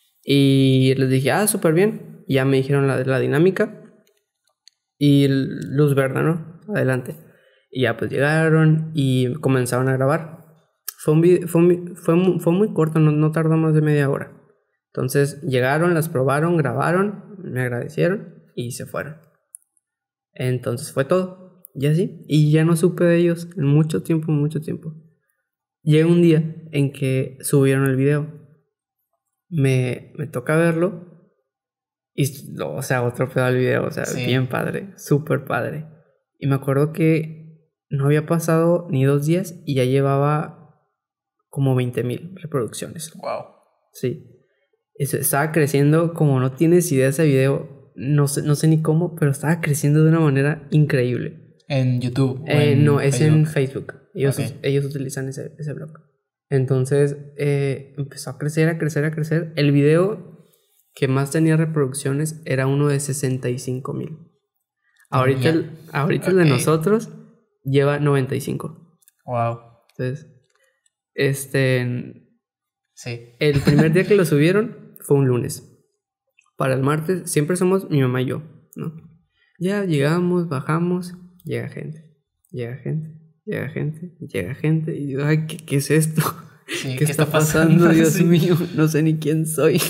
Speaker 2: Y les dije, ah, súper bien. Y ya me dijeron la, la dinámica. Y luz verde, ¿no? Adelante. Y ya pues llegaron y comenzaron a grabar. Fue, un video, fue, un, fue, muy, fue muy corto, no, no tardó más de media hora. Entonces llegaron, las probaron, grabaron, me agradecieron y se fueron. Entonces fue todo. Y así. Y ya no supe de ellos en mucho tiempo, mucho tiempo. Llega un día en que subieron el video. Me, me toca verlo. Y, o sea, otro pedo del video, o sea, sí. Bien padre, súper padre. Y me acuerdo que no había pasado ni dos días y ya llevaba como veinte mil reproducciones.
Speaker 1: Wow.
Speaker 2: Sí. Eso, estaba creciendo como no tienes idea de ese video, no sé, no sé ni cómo, pero estaba creciendo de una manera increíble.
Speaker 1: ¿En YouTube?
Speaker 2: Eh,
Speaker 1: en
Speaker 2: no, es
Speaker 1: Facebook?
Speaker 2: En Facebook. Ellos, okay. ellos utilizan ese, ese blog. Entonces, eh, empezó a crecer, a crecer, a crecer. El video... que más tenía reproducciones era uno de sesenta y cinco mil. Ahorita, el, ahorita okay. el de nosotros lleva noventa y cinco.
Speaker 1: Wow.
Speaker 2: Entonces, este...
Speaker 1: Sí.
Speaker 2: El primer día que lo subieron fue un lunes. Para el martes siempre somos mi mamá y yo, ¿no? Ya llegamos, bajamos, llega gente, llega gente, llega gente, llega gente. Y digo, ay, ¿qué, qué es esto?
Speaker 1: Sí,
Speaker 2: ¿Qué, ¿Qué está, está pasando? pasando? Dios sí. mío, no sé ni quién soy.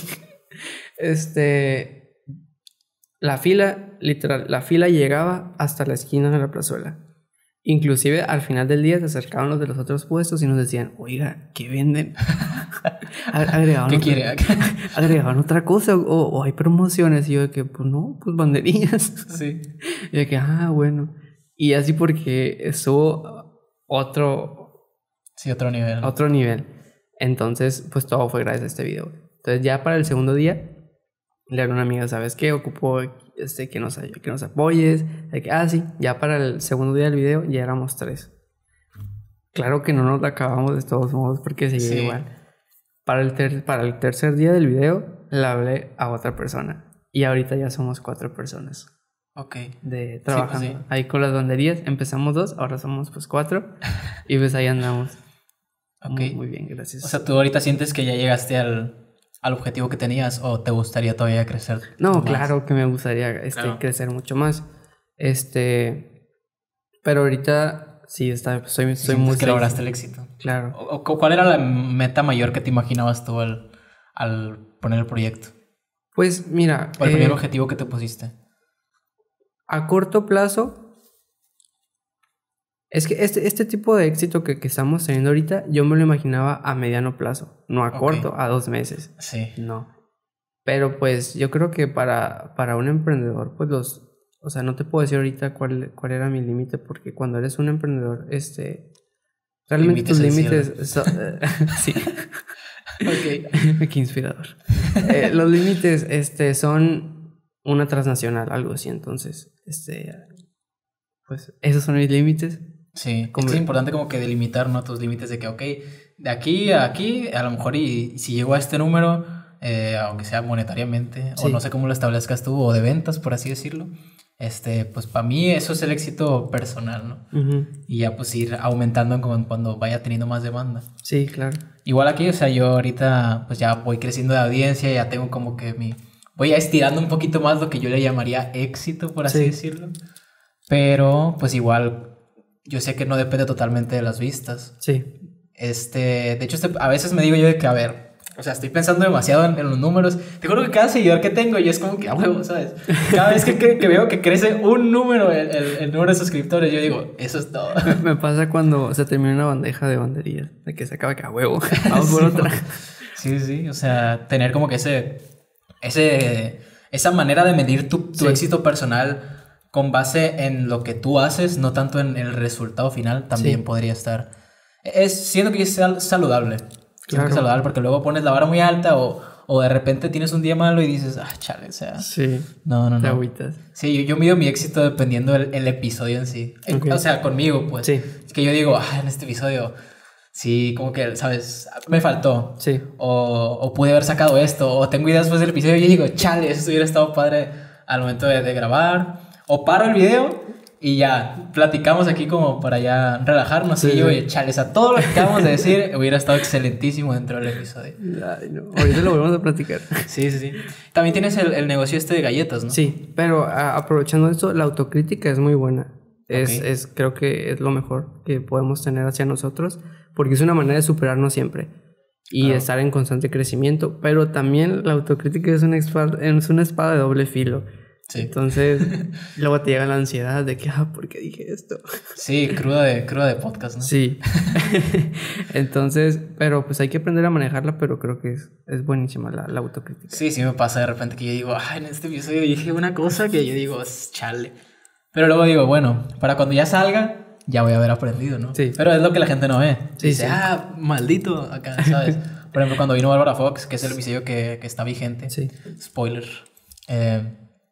Speaker 2: Este, la fila, literal, la fila llegaba hasta la esquina de la plazuela. Inclusive al final del día se acercaban los de los otros puestos y nos decían, oiga, ¿qué venden? Agregaban,
Speaker 1: ¿Qué
Speaker 2: otra,
Speaker 1: quiere?
Speaker 2: agregaban otra cosa o, o hay promociones. Y yo de que, pues no, pues banderillas.
Speaker 1: Sí.
Speaker 2: Y de que, ah, bueno. Y así porque estuvo otro...
Speaker 1: Sí, otro nivel.
Speaker 2: Otro nivel. Entonces, pues todo fue gracias a este video. Entonces ya para el segundo día le hablé a una amiga, ¿sabes qué? Ocupo este, que, nos, que nos apoyes. De que, ah, sí, ya para el segundo día del video ya éramos tres. Claro que no nos la acabamos de todos modos porque seguía sí. igual. Para el, ter- para el tercer día del video le hablé a otra persona. Y ahorita ya somos cuatro personas.
Speaker 1: Ok.
Speaker 2: De trabajando.
Speaker 1: Sí, pues sí.
Speaker 2: Ahí con las banderías empezamos dos, ahora somos pues cuatro. Y pues ahí andamos.
Speaker 1: Ok.
Speaker 2: Muy, muy bien, gracias.
Speaker 1: O sea, ¿tú ahorita sientes que ya llegaste al... al objetivo que tenías o te gustaría todavía crecer?
Speaker 2: No,
Speaker 1: más?
Speaker 2: Claro que me gustaría este, claro. crecer mucho más. Este, pero ahorita sí está, soy, soy muy
Speaker 1: que lograste el éxito.
Speaker 2: Claro.
Speaker 1: O, o, ¿Cuál era la meta mayor que te imaginabas tú al, al poner el proyecto?
Speaker 2: Pues mira,
Speaker 1: ¿o el eh, primer objetivo que te pusiste?
Speaker 2: A corto plazo. Es que este, este tipo de éxito que, que estamos teniendo ahorita, yo me lo imaginaba a mediano plazo, no a okay. corto, a dos meses.
Speaker 1: Sí.
Speaker 2: No. Pero pues yo creo que para, para un emprendedor, pues los... O sea, no te puedo decir ahorita cuál, cuál era mi límite, porque cuando eres un emprendedor, este... Realmente tus límites... So, uh, sí. Ok. Qué inspirador. eh, los límites este, son una transnacional, algo así. Entonces, este... Pues esos son mis límites.
Speaker 1: Sí, como... es importante como que delimitar, ¿no? Tus límites de que, ok, de aquí a aquí, a lo mejor y si llego a este número, eh, aunque sea monetariamente, sí. o no sé cómo lo establezcas tú, o de ventas, por así decirlo, este, pues para mí eso es el éxito personal, ¿no? Uh-huh. Y ya pues ir aumentando cuando vaya teniendo más demanda.
Speaker 2: Sí, claro.
Speaker 1: Igual aquí, o sea, yo ahorita pues ya voy creciendo de audiencia, ya tengo como que mi... Voy ya estirando un poquito más lo que yo le llamaría éxito, por así sí. decirlo. Pero pues igual... Yo sé que no depende totalmente de las vistas.
Speaker 2: Sí.
Speaker 1: Este, de hecho, este, a veces me digo yo de que, a ver, o sea, estoy pensando demasiado en, en los números. Te juro que cada seguidor que tengo, yo es como que a huevo, ¿sabes? Cada vez que, que, que veo que crece un número, el, el, el número de suscriptores, yo digo, eso es todo.
Speaker 2: Me, me pasa cuando se termina una bandeja de banderillas, de que se acaba que a huevo, vamos por
Speaker 1: sí,
Speaker 2: otra.
Speaker 1: Sí, sí, o sea, tener como que ese, ese, esa manera de medir tu, tu sí. éxito personal con base en lo que tú haces, no tanto en el resultado final, también sí. podría estar. Es, siento que es saludable. Siento claro. que es saludable porque luego pones la vara muy alta o, o de repente tienes un día malo y dices, ah, chale, o sea.
Speaker 2: Sí.
Speaker 1: No, no, no.
Speaker 2: Te agüitas.
Speaker 1: Sí, yo, yo mido mi éxito dependiendo del el episodio en sí. Okay. O sea, conmigo, pues.
Speaker 2: Sí.
Speaker 1: Es que yo digo, ah, en este episodio, sí, como que, ¿sabes? Me faltó.
Speaker 2: Sí.
Speaker 1: O, o pude haber sacado esto. O tengo ideas después del episodio y yo digo, chale, eso hubiera estado padre al momento de, de grabar. O paro el video y ya platicamos aquí como para ya relajarnos. Sí, y yo, oye, chale, o sea, todo lo que acabamos de decir hubiera estado excelentísimo dentro del episodio.
Speaker 2: Ay, no. Ahorita lo volvemos a platicar.
Speaker 1: Sí, sí, sí. También tienes el, el negocio este de galletas, ¿no?
Speaker 2: Sí, pero a, aprovechando esto, la autocrítica es muy buena. Es, okay. es, creo que es lo mejor que podemos tener hacia nosotros, porque es una manera de superarnos siempre y claro. estar en constante crecimiento. Pero también la autocrítica es una espada, es una espada de doble filo. Sí. Entonces, luego te llega la ansiedad de que, ah, ¿por qué dije esto?
Speaker 1: Sí, cruda de, cruda de podcast, ¿no?
Speaker 2: Sí. Entonces, pero pues hay que aprender a manejarla, pero creo que es, es buenísima la, la autocrítica.
Speaker 1: Sí, sí me pasa de repente que yo digo, ah, en este episodio dije una cosa que yo digo, chale. Pero luego digo, bueno, para cuando ya salga, ya voy a haber aprendido, ¿no? Sí. Pero es lo que la gente no ve.
Speaker 2: Sí,
Speaker 1: Dice,
Speaker 2: sí.
Speaker 1: ah, maldito, acá, ¿sabes? Por ejemplo, cuando vino Bárbara Fox, que es el episodio que, que está vigente.
Speaker 2: Sí.
Speaker 1: Spoiler. Eh...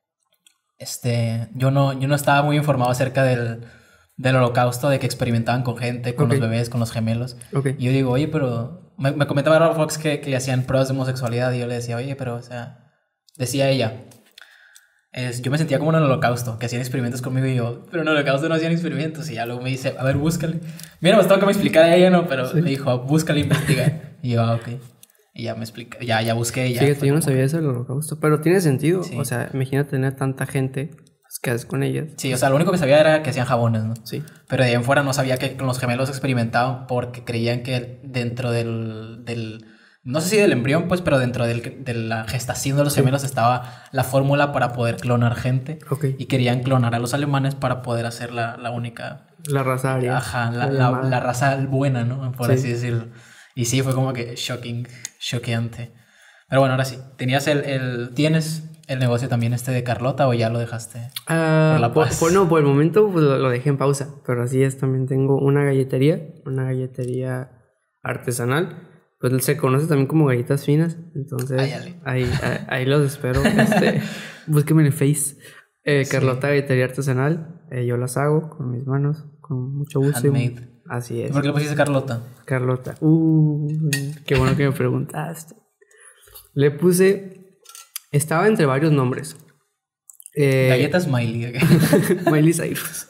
Speaker 1: Este, yo no, yo no estaba muy informado acerca del, del holocausto, de que experimentaban con gente, con okay. los bebés, con los gemelos.
Speaker 2: Okay.
Speaker 1: Y yo digo, oye, pero... Me, me comentaba Barbara Fox que, que le hacían pruebas de homosexualidad y yo le decía, oye, pero, o sea... Decía ella, es, yo me sentía como en el holocausto, que hacían experimentos conmigo y yo, pero en el holocausto no hacían experimentos. Y ya luego me dice, a ver, búscale. Mira, pues tengo que me explicara a ella, ¿no? Pero sí. me dijo, búscale, investiga. Y yo, ah, ok. Y ya me explica, ya, ya busqué. Ya
Speaker 2: Fíjate, yo no sabía eso del holocausto, pero tiene sentido. Sí. O sea, imagínate tener tanta gente, pues, ¿qué haces con ellas?
Speaker 1: Sí, o sea, lo único que sabía era que hacían jabones, ¿no?
Speaker 2: Sí.
Speaker 1: Pero de ahí en fuera no sabía que con los gemelos experimentaban porque creían que dentro del... del no sé si del embrión, pues, pero dentro del, de la gestación de los sí. gemelos estaba la fórmula para poder clonar gente.
Speaker 2: Okay.
Speaker 1: Y querían clonar a los alemanes para poder hacer la, la única...
Speaker 2: La raza aria.
Speaker 1: Ajá, la, la, la, la raza buena, ¿no? Por sí. así decirlo. Y sí, fue como que shocking, choqueante. Pero bueno, ahora sí. ¿Tenías el, el, ¿Tienes el negocio también este de Carlota o ya lo dejaste
Speaker 2: uh, por la paz? Por, por, no, por el momento pues, lo, lo dejé en pausa. Pero así es, también tengo una galletería. Una galletería artesanal. Pues se conoce también como galletas finas. Entonces, ahí, ahí, ahí los espero. Este, búsquenme en el Face. Eh, sí. Carlota Galletería Artesanal. Eh, yo las hago con mis manos. Con mucho gusto.
Speaker 1: Handmade.
Speaker 2: Así es.
Speaker 1: ¿Por qué le pusiste Carlota?
Speaker 2: Carlota. Uh, qué bueno que me preguntaste. Le puse... Estaba entre varios nombres.
Speaker 1: Eh, Galletas Miley.
Speaker 2: Miley Cyrus.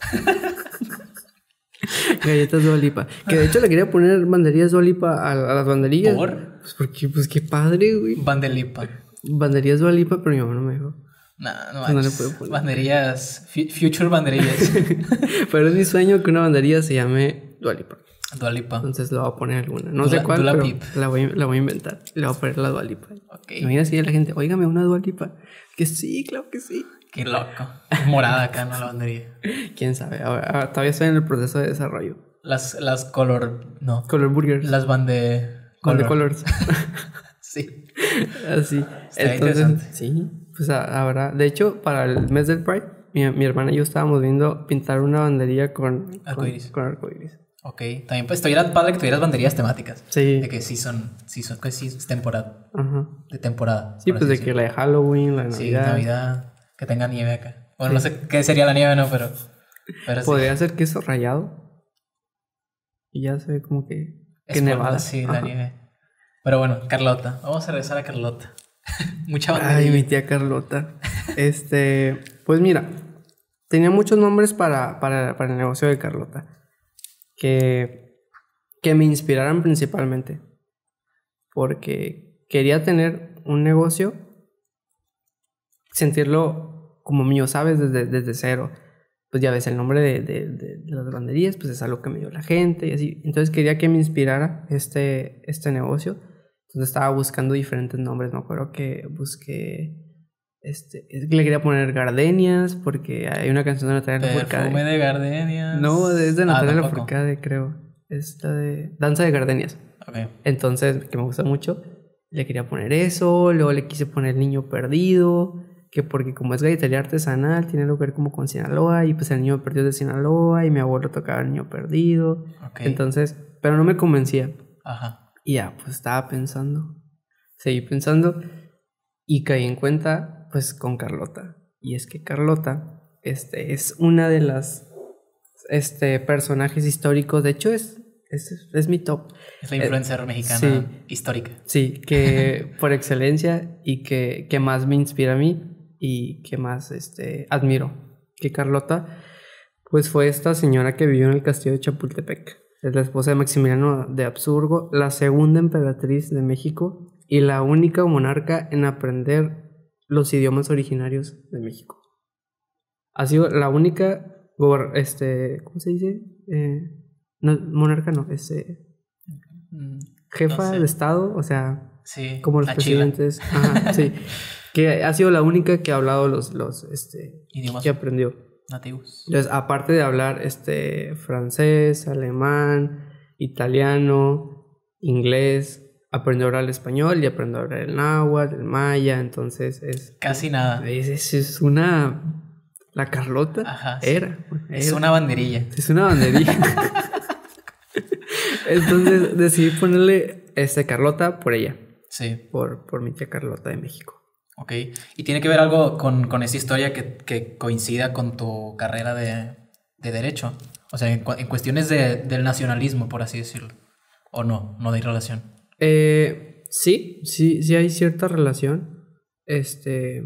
Speaker 2: Galletas Dua Lipa. Que de hecho le quería poner banderillas Dua Lipa a, a las banderillas.
Speaker 1: ¿Por?
Speaker 2: Pues porque, pues qué padre, güey.
Speaker 1: Bandelipa.
Speaker 2: Banderillas Dua Lipa, pero mi mamá no me dejó.
Speaker 1: Nah, no, no le puedo poner. Banderillas, future banderillas.
Speaker 2: Pero es mi sueño que una banderilla se llame Dua Lipa.
Speaker 1: Dua Lipa.
Speaker 2: Entonces le voy a poner alguna. No
Speaker 1: Dula,
Speaker 2: sé cuál,
Speaker 1: Dula
Speaker 2: pero
Speaker 1: Pip.
Speaker 2: La, voy, la voy a inventar. Le voy a poner la Dua Lipa.
Speaker 1: Okay.
Speaker 2: Imagina si la gente, óigame, una Dua Lipa. Que sí, claro que sí.
Speaker 1: Qué loco. Morada acá, ¿no? La banderilla.
Speaker 2: Quién sabe. Ahora, todavía estoy en el proceso de desarrollo.
Speaker 1: Las, las color... No.
Speaker 2: Color burgers.
Speaker 1: Las bande...
Speaker 2: Color. Bande colors.
Speaker 1: Sí.
Speaker 2: Así.
Speaker 1: Está
Speaker 2: Entonces,
Speaker 1: interesante.
Speaker 2: sí, pues ahora, de hecho, para el mes del Pride, mi, mi hermana y yo estábamos viendo pintar una banderilla con
Speaker 1: arcoíris.
Speaker 2: Con, con arcoíris.
Speaker 1: Ok, también pues estuviera padre que tuvieras banderillas temáticas.
Speaker 2: Sí.
Speaker 1: De que sí son, sí son, que sí es temporada.
Speaker 2: Ajá.
Speaker 1: De temporada.
Speaker 2: Sí, pues de que la de Halloween, la de Navidad.
Speaker 1: Sí, Navidad, que tenga nieve acá. Bueno, sí. No sé qué sería la nieve, no, pero... pero
Speaker 2: podría
Speaker 1: sí.
Speaker 2: ser queso rallado. Y ya se ve como que... que nevada.
Speaker 1: Sí,
Speaker 2: Ajá.
Speaker 1: la nieve. Pero bueno, Carlota. Vamos a regresar a Carlota. Mucha banderilla.
Speaker 2: Ay, mi tía Carlota. este... Pues mira, tenía muchos nombres para, para, para el negocio de Carlota. Que, que me inspiraran principalmente. Porque quería tener un negocio, sentirlo como mío, ¿sabes? Desde, desde cero. Pues ya ves, el nombre de, de, de, de las banderillas, pues es algo que me dio la gente y así. Entonces quería que me inspirara este, este negocio. Entonces estaba buscando diferentes nombres. Me acuerdo que busqué... Este, le quería poner Gardenias porque hay una canción de Natalia Lafourcade.
Speaker 1: Perfume de Gardenias.
Speaker 2: No, es de Natalia ah, Lafourcade, creo. Esta de Danza de Gardenias.
Speaker 1: Okay.
Speaker 2: Entonces, que me gusta mucho, le quería poner eso. Luego le quise poner Niño Perdido, que porque como es galletería artesanal, tiene algo que ver como con Sinaloa. Y pues el niño perdido es de Sinaloa y mi abuelo tocaba el Niño Perdido. Okay. Entonces, pero no me convencía.
Speaker 1: Ajá.
Speaker 2: Y ya, pues estaba pensando. Seguí pensando y caí en cuenta... pues con Carlota. Y es que Carlota este, es una de las este, personajes históricos. De hecho, es, es, es mi top.
Speaker 1: Es la influencer eh, mexicana
Speaker 2: sí,
Speaker 1: histórica.
Speaker 2: Sí, que por excelencia y que, que más me inspira a mí y que más este, admiro. Que Carlota, pues fue esta señora que vivió en el castillo de Chapultepec. Es la esposa de Maximiliano de Habsburgo, la segunda emperatriz de México y la única monarca en aprender los idiomas originarios de México. Ha sido la única este, ¿cómo se dice? Eh, no, monarca no, este, jefa no sé. de estado, o sea,
Speaker 1: sí,
Speaker 2: como los presidentes, ajá, sí, que ha sido la única que ha hablado los, los este,
Speaker 1: idiomas
Speaker 2: que aprendió
Speaker 1: nativos.
Speaker 2: Entonces, aparte de hablar este francés, alemán, italiano, inglés, aprendió a hablar el español y aprendió a hablar el náhuatl, el maya, entonces es...
Speaker 1: Casi nada.
Speaker 2: Es, es, es una... La Carlota
Speaker 1: Ajá,
Speaker 2: era,
Speaker 1: sí.
Speaker 2: era.
Speaker 1: Es una banderilla.
Speaker 2: Es una banderilla. Entonces decidí ponerle este, Carlota por ella.
Speaker 1: Sí.
Speaker 2: Por, por mi tía Carlota de México.
Speaker 1: Ok. ¿Y tiene que ver algo con, con esa historia que, que coincida con tu carrera de, de Derecho? O sea, en, en cuestiones de, del nacionalismo, por así decirlo. ¿O no? No hay relación.
Speaker 2: Eh, sí, sí, sí hay cierta relación. Este...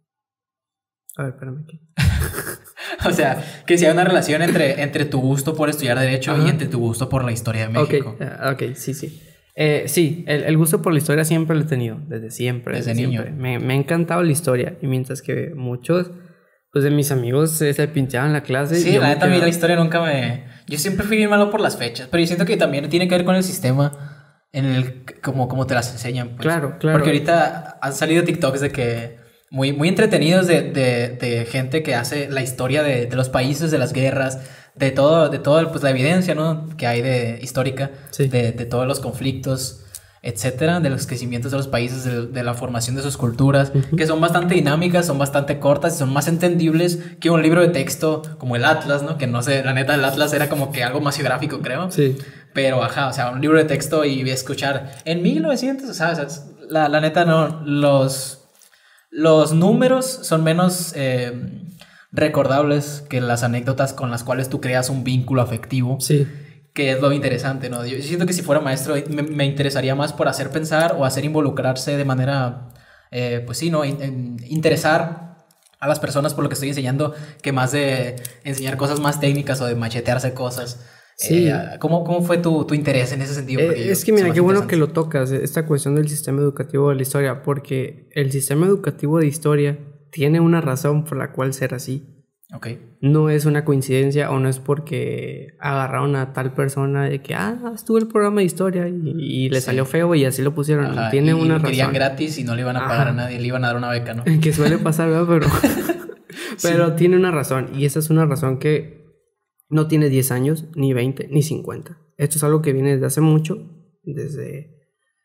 Speaker 2: A ver, espérame aquí.
Speaker 1: O sea, que si hay una relación entre, entre tu gusto por estudiar Derecho Ajá. y entre tu gusto por la historia de México.
Speaker 2: Ok, uh, okay sí, sí. Eh, sí, el, el gusto por la historia siempre lo he tenido, desde siempre.
Speaker 1: Desde,
Speaker 2: desde
Speaker 1: niño.
Speaker 2: Siempre. Me, me ha encantado la historia. Y mientras que muchos pues, de mis amigos se, se pinchaban la clase.
Speaker 1: Sí, la neta, a mí la historia nunca me... Yo siempre fui bien malo por las fechas, pero yo siento que también tiene que ver con el sistema en el... Como, como te las enseñan. Pues.
Speaker 2: Claro, claro.
Speaker 1: Porque ahorita han salido TikToks de que... Muy, muy entretenidos de, de, de gente que hace la historia de, de los países, de las guerras, de todo, de todo pues, la evidencia, ¿no? Que hay de histórica,
Speaker 2: sí.
Speaker 1: de, de todos los conflictos, etcétera, de los crecimientos de los países, de, de la formación de sus culturas, uh-huh. que son bastante dinámicas, son bastante cortas y son más entendibles que un libro de texto como el Atlas, ¿no? Que no sé, la neta, el Atlas era como que algo más geográfico, creo.
Speaker 2: Sí.
Speaker 1: Pero, ajá, o sea, un libro de texto y escuchar en mil novecientos, o sea, o sea la, la neta, no, los... Los números son menos eh, recordables que las anécdotas con las cuales tú creas un vínculo afectivo.
Speaker 2: Sí.
Speaker 1: Que es lo interesante, ¿no? Yo siento que si fuera maestro me, me interesaría más por hacer pensar o hacer involucrarse de manera, eh, pues sí, ¿no? In, in, interesar a las personas por lo que estoy enseñando que más de enseñar cosas más técnicas o de machetearse cosas.
Speaker 2: Sí.
Speaker 1: Eh, ¿cómo, ¿Cómo fue tu, tu interés en ese sentido?
Speaker 2: Eh, es que mira, qué bueno que lo tocas, esta cuestión del sistema educativo de la historia, porque el sistema educativo de historia tiene una razón por la cual ser así.
Speaker 1: Okay.
Speaker 2: No es una coincidencia o no es porque agarraron a tal persona de que, ah, estuvo el programa de historia y, y le sí. salió feo y así lo pusieron.
Speaker 1: Ajá,
Speaker 2: tiene
Speaker 1: y
Speaker 2: una
Speaker 1: lo
Speaker 2: razón.
Speaker 1: Querían gratis y no le iban a pagar Ajá. a nadie, le iban a dar una beca, ¿no?
Speaker 2: Que suele pasar, ¿verdad? Pero, pero sí. tiene una razón y esa es una razón que no tiene diez años, ni veinte, ni cincuenta. Esto es algo que viene desde hace mucho, desde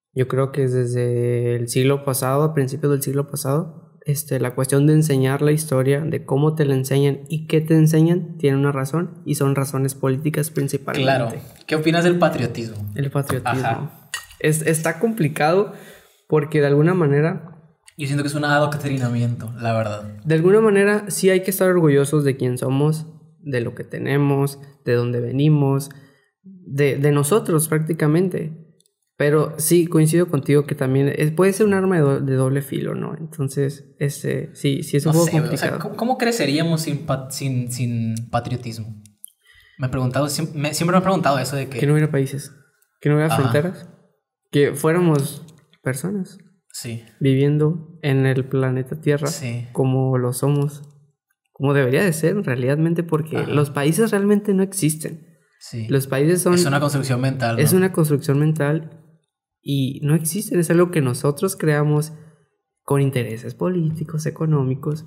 Speaker 2: yo creo que desde el siglo pasado, a principios del siglo pasado, este, la cuestión de enseñar la historia, de cómo te la enseñan y qué te enseñan, tiene una razón y son razones políticas principalmente.
Speaker 1: Claro. ¿Qué opinas del patriotismo?
Speaker 2: El patriotismo. Es, está complicado porque de alguna manera...
Speaker 1: Yo siento que es un adoctrinamiento, la verdad.
Speaker 2: De alguna manera sí hay que estar orgullosos de quién somos, de lo que tenemos, de dónde venimos, de, de nosotros prácticamente. Pero sí, coincido contigo que también es, puede ser un arma de, do, de doble filo, ¿no? Entonces, este, sí, sí es un
Speaker 1: no
Speaker 2: poco
Speaker 1: sé,
Speaker 2: complicado.
Speaker 1: O sea, ¿cómo, ¿Cómo creceríamos sin, pat, sin, sin patriotismo? Me he preguntado, siempre me, siempre me he preguntado eso de que...
Speaker 2: Que no hubiera países, que no hubiera Ajá. fronteras, que fuéramos personas.
Speaker 1: Sí.
Speaker 2: Viviendo en el planeta Tierra
Speaker 1: sí.
Speaker 2: como lo somos, como debería de ser realmente, porque Ajá. los países realmente no existen.
Speaker 1: Sí.
Speaker 2: Los países son...
Speaker 1: Es una construcción mental, ¿no?
Speaker 2: Es una construcción mental y no existen, es algo que nosotros creamos con intereses políticos, económicos,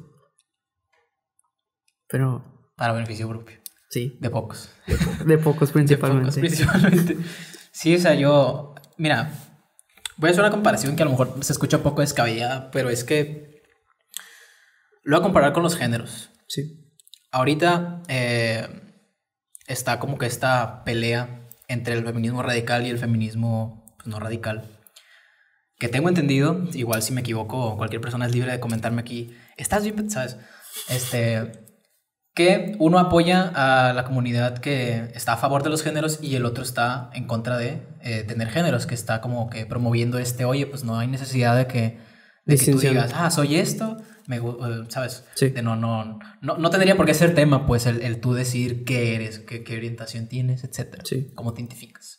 Speaker 2: pero...
Speaker 1: Para beneficio propio.
Speaker 2: Sí.
Speaker 1: De pocos.
Speaker 2: De, po de pocos principalmente.
Speaker 1: De pocos principalmente. Sí, o sea, yo... Mira... Voy a hacer una comparación que a lo mejor se escucha un poco descabellada, pero es que lo voy a comparar con los géneros.
Speaker 2: Sí.
Speaker 1: Ahorita eh, está como que esta pelea entre el feminismo radical y el feminismo pues, no radical. Que tengo entendido, igual si me equivoco, cualquier persona es libre de comentarme aquí. ¿Estás bien? ¿Sabes? Este... que uno apoya a la comunidad que está a favor de los géneros y el otro está en contra de eh, tener géneros, que está como que promoviendo este, oye, pues no hay necesidad de que, de que tú digas, ah, soy esto, me, uh, ¿sabes?
Speaker 2: Sí.
Speaker 1: De no, no, no, no tendría por qué ser tema, pues, el, el tú decir qué eres, qué, qué orientación tienes, etcétera.
Speaker 2: Sí.
Speaker 1: Cómo te identificas.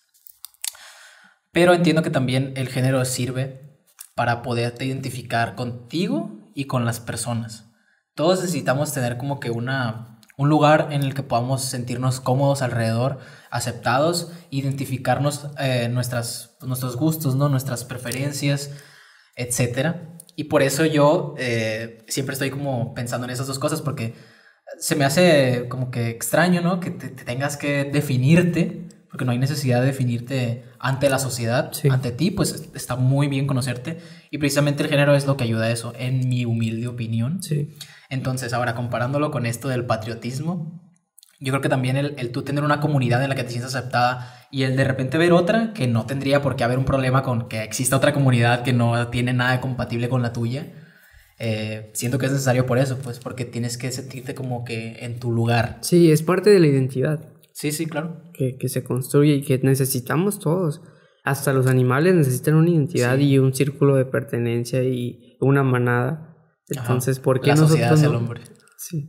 Speaker 1: Pero entiendo que también el género sirve para poderte identificar contigo y con las personas. Todos necesitamos tener como que una, un lugar en el que podamos sentirnos cómodos alrededor, aceptados, identificarnos eh, nuestras, nuestros gustos, ¿no? Nuestras preferencias, etcétera. Y por eso yo eh, siempre estoy como pensando en esas dos cosas, porque se me hace como que extraño, ¿no? Que te, te tengas que definirte, porque no hay necesidad de definirte ante la sociedad,
Speaker 2: sí.
Speaker 1: ante ti, pues está muy bien conocerte. Y precisamente el género es lo que ayuda a eso, en mi humilde opinión.
Speaker 2: Sí.
Speaker 1: Entonces, ahora comparándolo con esto del patriotismo, yo creo que también el, el tú tener una comunidad en la que te sientas aceptada y el de repente ver otra que no tendría por qué haber un problema con que exista otra comunidad que no tiene nada compatible con la tuya, eh, siento que es necesario por eso, pues porque tienes que sentirte como que en tu lugar.
Speaker 2: Sí, es parte de la identidad.
Speaker 1: Sí, sí, claro.
Speaker 2: Que, que se construye y que necesitamos todos. Hasta los animales necesitan una identidad sí. y un círculo de pertenencia y una manada. Entonces,
Speaker 1: Ajá.
Speaker 2: ¿por qué
Speaker 1: la
Speaker 2: nosotros
Speaker 1: sociedad es
Speaker 2: no?
Speaker 1: el hombre?
Speaker 2: Sí.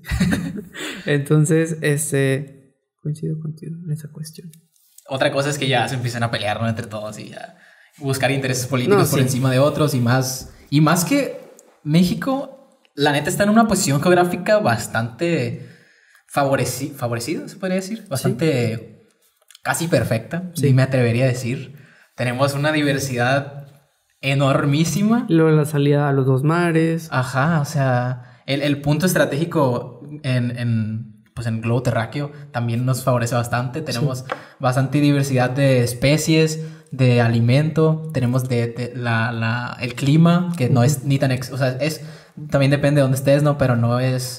Speaker 2: Entonces, este... coincido contigo en esa cuestión.
Speaker 1: Otra cosa es que ya se empiezan a pelear, ¿no? Entre todos y ya buscar intereses políticos no, por
Speaker 2: sí.
Speaker 1: encima de otros y más... Y más que México, la neta está en una posición geográfica bastante favoreci- favorecida, se podría decir. Bastante... Sí. Casi perfecta, sí. me atrevería a decir. Tenemos una diversidad enormísima.
Speaker 2: Luego la salida a los dos mares.
Speaker 1: Ajá, o sea, el, el punto estratégico en, en, pues en el globo terráqueo también nos favorece bastante. Tenemos sí. bastante diversidad de especies, de alimento. Tenemos de, de la, la, el clima, que no uh-huh. es ni tan... Ex, o sea, es, también depende de dónde estés, ¿no? Pero no es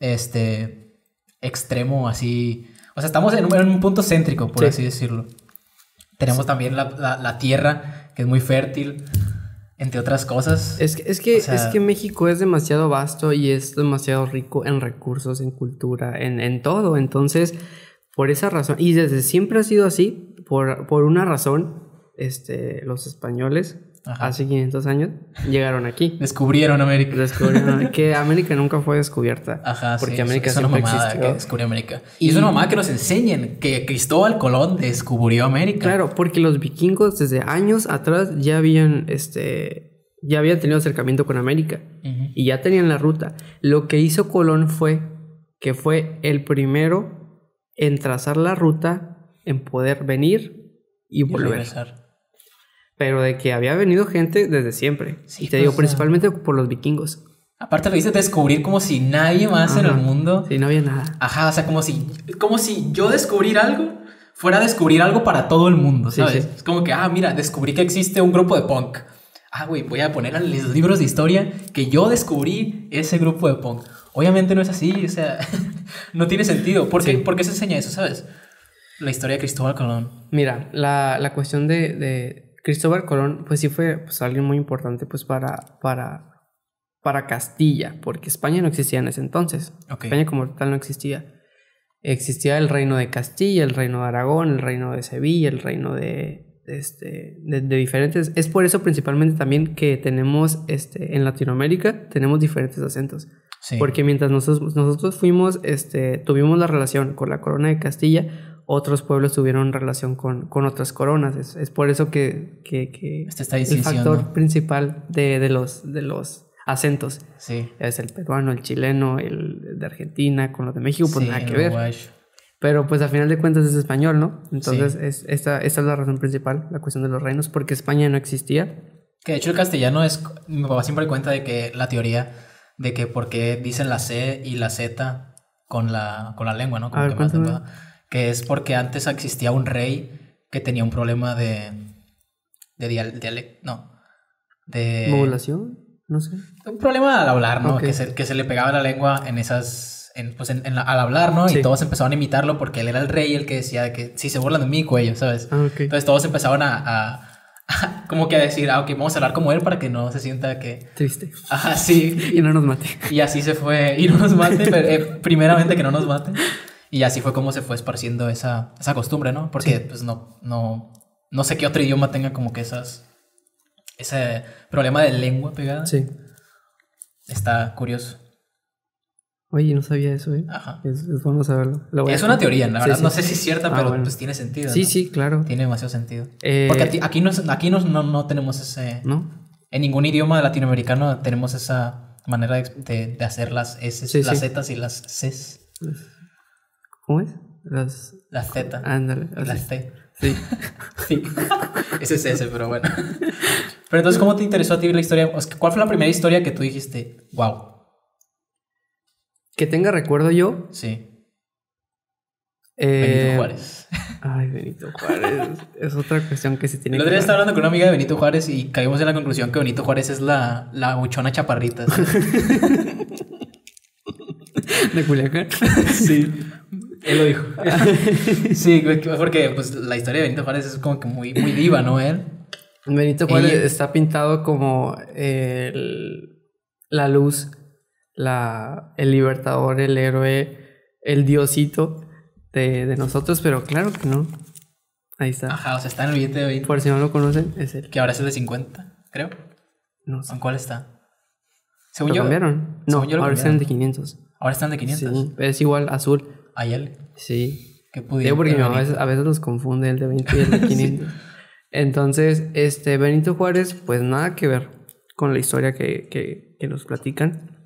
Speaker 1: este, extremo así... O sea, estamos en un, en un punto céntrico, por sí. así decirlo. Tenemos sí. también la, la, la tierra, que es muy fértil, entre otras cosas.
Speaker 2: Es que, es, que,
Speaker 1: o sea,
Speaker 2: es que México es demasiado vasto y es demasiado rico en recursos, en cultura, en, en todo. Entonces, por esa razón, y desde siempre ha sido así, por, por una razón, este, los españoles... Ajá. Hace quinientos años llegaron aquí.
Speaker 1: Descubrieron América.
Speaker 2: Descubrieron que América nunca fue descubierta.
Speaker 1: Ajá,
Speaker 2: porque
Speaker 1: sí,
Speaker 2: América
Speaker 1: es una
Speaker 2: siempre
Speaker 1: mamada
Speaker 2: existió.
Speaker 1: Que descubrió América. Y, y es una mamada que nos enseñen que Cristóbal Colón descubrió América.
Speaker 2: Claro, porque los vikingos desde años atrás ya habían, este, ya habían tenido acercamiento con América. Uh-huh. Y ya tenían la ruta. Lo que hizo Colón fue que fue el primero en trazar la ruta, en poder venir y, y volver. Regresar. Pero de que había venido gente desde siempre. Sí, y te pues, digo, principalmente por los vikingos.
Speaker 1: Aparte lo dices descubrir como si nadie más Ajá. en el mundo...
Speaker 2: Sí, no había nada.
Speaker 1: Ajá, o sea, como si, como si yo descubrir algo fuera a descubrir algo para todo el mundo, ¿sabes?
Speaker 2: Sí, sí.
Speaker 1: Es como que, ah, mira, descubrí que existe un grupo de punk. Ah, güey, voy a poner en los libros de historia que yo descubrí ese grupo de punk. Obviamente no es así, o sea, no tiene sentido. ¿Por qué,
Speaker 2: Sí.
Speaker 1: ¿Por qué se enseña eso, sabes? La historia de Cristóbal Colón.
Speaker 2: Mira, la, la cuestión de, de Cristóbal Colón, pues sí fue pues, alguien muy importante pues para, para, para Castilla, porque España no existía en ese entonces.
Speaker 1: Okay.
Speaker 2: España como tal no existía. Existía el reino de Castilla, el reino de Aragón, el reino de Sevilla, el reino de... Este, de, de diferentes. Es por eso principalmente también que tenemos este, en Latinoamérica tenemos diferentes acentos.
Speaker 1: Sí.
Speaker 2: Porque mientras nosotros, nosotros fuimos, este, tuvimos la relación con la corona de Castilla, otros pueblos tuvieron relación con, con otras coronas. Es, es por eso que, que, que
Speaker 1: Esta
Speaker 2: el factor ¿no? principal de, de, los, de los acentos
Speaker 1: sí.
Speaker 2: es el peruano, el chileno, el de Argentina, con los de México, pues
Speaker 1: sí,
Speaker 2: nada que ver.
Speaker 1: Uruguay.
Speaker 2: Pero pues a final de cuentas es español, ¿no? Entonces
Speaker 1: sí.
Speaker 2: es, esta, esta es la razón principal, la cuestión de los reinos, porque España no existía.
Speaker 1: Que de hecho el castellano es... Mi papá siempre cuenta de que la teoría de que por qué dicen la C y la Z con la, con la lengua, ¿no? Como
Speaker 2: a ver,
Speaker 1: que, más lengua, que es porque antes existía un rey que tenía un problema de... De dialecto... No. De...
Speaker 2: ¿Modulación? No sé.
Speaker 1: Un problema al hablar, ¿no?
Speaker 2: Okay.
Speaker 1: Que, se, que se le pegaba la lengua en esas... En, pues en, en la, al hablar, ¿no?
Speaker 2: Sí.
Speaker 1: Y todos empezaban a imitarlo porque él era el rey el que decía que si se burlan de mí, cuello, ¿sabes?
Speaker 2: Ah, okay.
Speaker 1: Entonces todos empezaban a, a, a como que a decir, ah, ok, vamos a hablar como él para que no se sienta que...
Speaker 2: Triste.
Speaker 1: Ajá, sí.
Speaker 2: Y no nos mate.
Speaker 1: Y así se fue, y no nos mate, pero, eh, primeramente que no nos mate. Y así fue como se fue esparciendo esa, esa costumbre, ¿no? Porque sí. pues no, no, no sé qué otro idioma tenga como que esas... Ese problema de lengua pegada.
Speaker 2: Sí.
Speaker 1: Está curioso.
Speaker 2: Oye, no sabía eso, ¿eh?
Speaker 1: Ajá.
Speaker 2: Es, es bueno saberlo.
Speaker 1: Es una teoría, la verdad. Sí, sí. No sé si es cierta,
Speaker 2: ah,
Speaker 1: pero
Speaker 2: bueno.
Speaker 1: pues tiene sentido.
Speaker 2: Sí,
Speaker 1: ¿no?
Speaker 2: sí, claro.
Speaker 1: Tiene demasiado sentido.
Speaker 2: Eh,
Speaker 1: Porque aquí, aquí, no, aquí no, no, no tenemos ese...
Speaker 2: ¿No?
Speaker 1: En ningún idioma latinoamericano tenemos esa manera de, de, de hacer las S, sí, las sí. Z y las Cs.
Speaker 2: ¿Cómo es? Las...
Speaker 1: La Z.
Speaker 2: Ándale.
Speaker 1: La C.
Speaker 2: Sí.
Speaker 1: sí. Ese es ese, pero bueno. Pero entonces, ¿cómo te interesó a ti la historia? ¿Cuál fue la primera historia que tú dijiste, wow?
Speaker 2: Que tenga recuerdo yo.
Speaker 1: Sí.
Speaker 2: Eh,
Speaker 1: Benito Juárez.
Speaker 2: Ay, Benito Juárez. Es otra cuestión que se tiene
Speaker 1: El
Speaker 2: que...
Speaker 1: otro día estaba hablando con una amiga de Benito Juárez y caímos en la conclusión que Benito Juárez es la, la buchona chaparrita. ¿Sí?
Speaker 2: ¿De Culiacán?
Speaker 1: Sí. Él lo dijo. Sí, porque pues, la historia de Benito Juárez es como que muy, muy diva, ¿no? Él.
Speaker 2: Benito Juárez Ella... está pintado como el, la luz, la, el libertador, el héroe, el diosito de, de nosotros, pero claro que no. Ahí está.
Speaker 1: Ajá, o sea, está en el billete de veinte.
Speaker 2: Por si no lo conocen, es él.
Speaker 1: Que ahora es el de cincuenta, creo.
Speaker 2: No sé.
Speaker 1: ¿En cuál está? Según
Speaker 2: ¿Lo
Speaker 1: yo,
Speaker 2: cambiaron? No,
Speaker 1: yo lo
Speaker 2: ahora están de quinientos.
Speaker 1: Ahora están de quinientos.
Speaker 2: Sí, es igual, azul.
Speaker 1: ¿Ayale?
Speaker 2: Sí.
Speaker 1: Qué pudiera.
Speaker 2: Digo porque a veces, a veces los confunde el de veinte y el de quinientos. Sí. Entonces, este Benito Juárez, pues nada que ver con la historia que, que, que nos platican.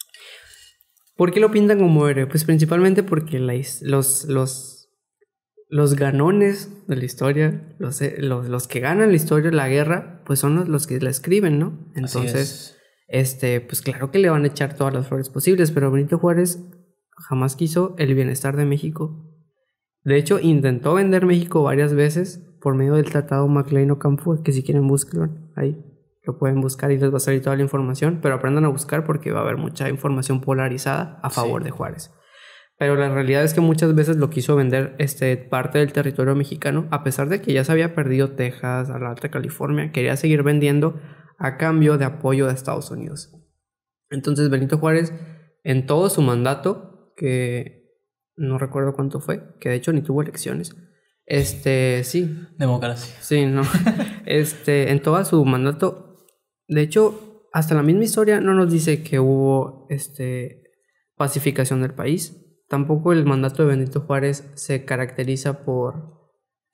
Speaker 2: ¿Por qué lo pintan como héroe? Pues principalmente porque la, los, los, los ganones de la historia, los, los, los que ganan la historia, la guerra, pues son los, los que la escriben, ¿no? Entonces, este, pues claro que le van a echar todas las flores posibles, pero Benito Juárez jamás quiso el bienestar de México. De hecho, intentó vender México varias veces por medio del Tratado Maclean-Ocampo, que si quieren búsquenlo, ahí lo pueden buscar y les va a salir toda la información, pero aprendan a buscar porque va a haber mucha información polarizada a favor sí. de Juárez. Pero la realidad es que muchas veces lo quiso vender este, parte del territorio mexicano, a pesar de que ya se había perdido Texas, a la Alta California, quería seguir vendiendo a cambio de apoyo de Estados Unidos. Entonces Benito Juárez, en todo su mandato, que no recuerdo cuánto fue, que de hecho ni tuvo elecciones, este, sí.
Speaker 1: Democracia.
Speaker 2: Sí, no. este, en todo su mandato, de hecho, hasta la misma historia no nos dice que hubo, este, pacificación del país. Tampoco el mandato de Benito Juárez se caracteriza por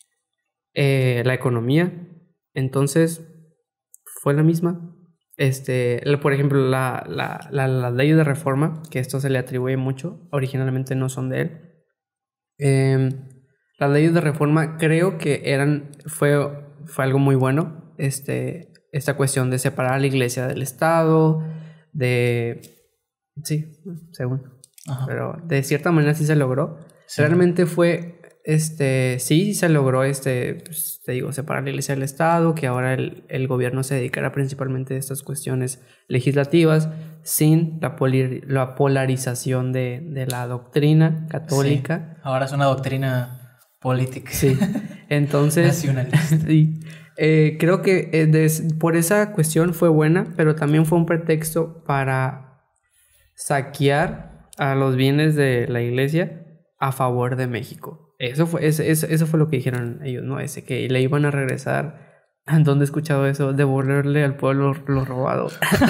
Speaker 2: eh, la economía. Entonces, fue la misma. Este, por ejemplo, la, la, la, las leyes de reforma, que esto se le atribuye mucho, originalmente no son de él. Eh, las leyes de reforma creo que eran, fue, fue algo muy bueno. Este, esta cuestión de separar a la iglesia del Estado, de... Sí, según. Ajá. Pero de cierta manera sí se logró. Sí. Realmente fue Este, sí, se logró, este, pues, te digo, separar la iglesia del Estado, que ahora el, el gobierno se dedicara principalmente a estas cuestiones legislativas, sin la, poli- la polarización de, de la doctrina católica.
Speaker 1: Sí, ahora es una doctrina política.
Speaker 2: Sí, entonces...
Speaker 1: nacionalista.
Speaker 2: Sí. Eh, creo que eh, des, por esa cuestión fue buena, pero también fue un pretexto para saquear a los bienes de la iglesia a favor de México. Eso fue, eso, eso, eso fue lo que dijeron ellos, ¿no? Ese que le iban a regresar. ¿Dónde he escuchado eso? Devolverle al pueblo lo robado.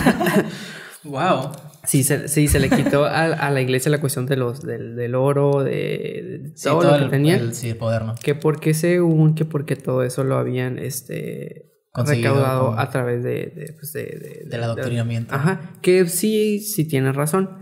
Speaker 1: Wow.
Speaker 2: Sí, se, sí, se le quitó a, a la iglesia la cuestión de los, del, del oro, de, de
Speaker 1: sí,
Speaker 2: todo,
Speaker 1: todo
Speaker 2: lo que
Speaker 1: el,
Speaker 2: tenían.
Speaker 1: El, sí, el poder, ¿no?
Speaker 2: Que porque según que porque todo eso lo habían este
Speaker 1: conseguido
Speaker 2: recaudado
Speaker 1: con,
Speaker 2: a través de, de, pues de, de,
Speaker 1: del adoctrinamiento.
Speaker 2: De, ajá, que sí, sí tienes razón.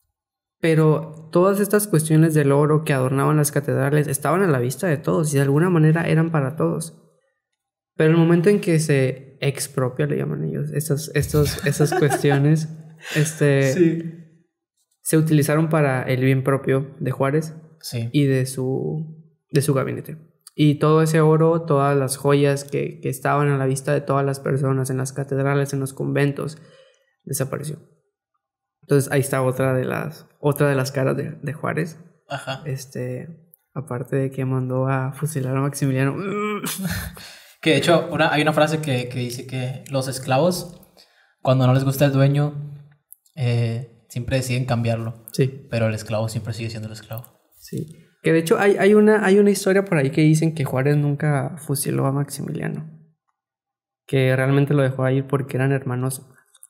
Speaker 2: Pero todas estas cuestiones del oro que adornaban las catedrales estaban a la vista de todos y de alguna manera eran para todos. Pero el momento en que se expropia, le llaman ellos, estos, estos, esas cuestiones este,
Speaker 1: sí.
Speaker 2: se utilizaron para el bien propio de Juárez
Speaker 1: sí.
Speaker 2: y de su, de su gabinete. Y todo ese oro, todas las joyas que, que estaban a la vista de todas las personas en las catedrales, en los conventos, desapareció. Entonces ahí está otra de las, otra de las caras de, de Juárez.
Speaker 1: Ajá.
Speaker 2: Este, aparte de que mandó a fusilar a Maximiliano.
Speaker 1: Que de hecho una, hay una frase que, que dice que los esclavos, cuando no les gusta el dueño, eh, siempre deciden cambiarlo.
Speaker 2: Sí.
Speaker 1: Pero el esclavo siempre sigue siendo el esclavo.
Speaker 2: Sí. Que de hecho hay, hay, una, hay una historia por ahí que dicen que Juárez nunca fusiló a Maximiliano. Que realmente lo dejó ir porque eran hermanos.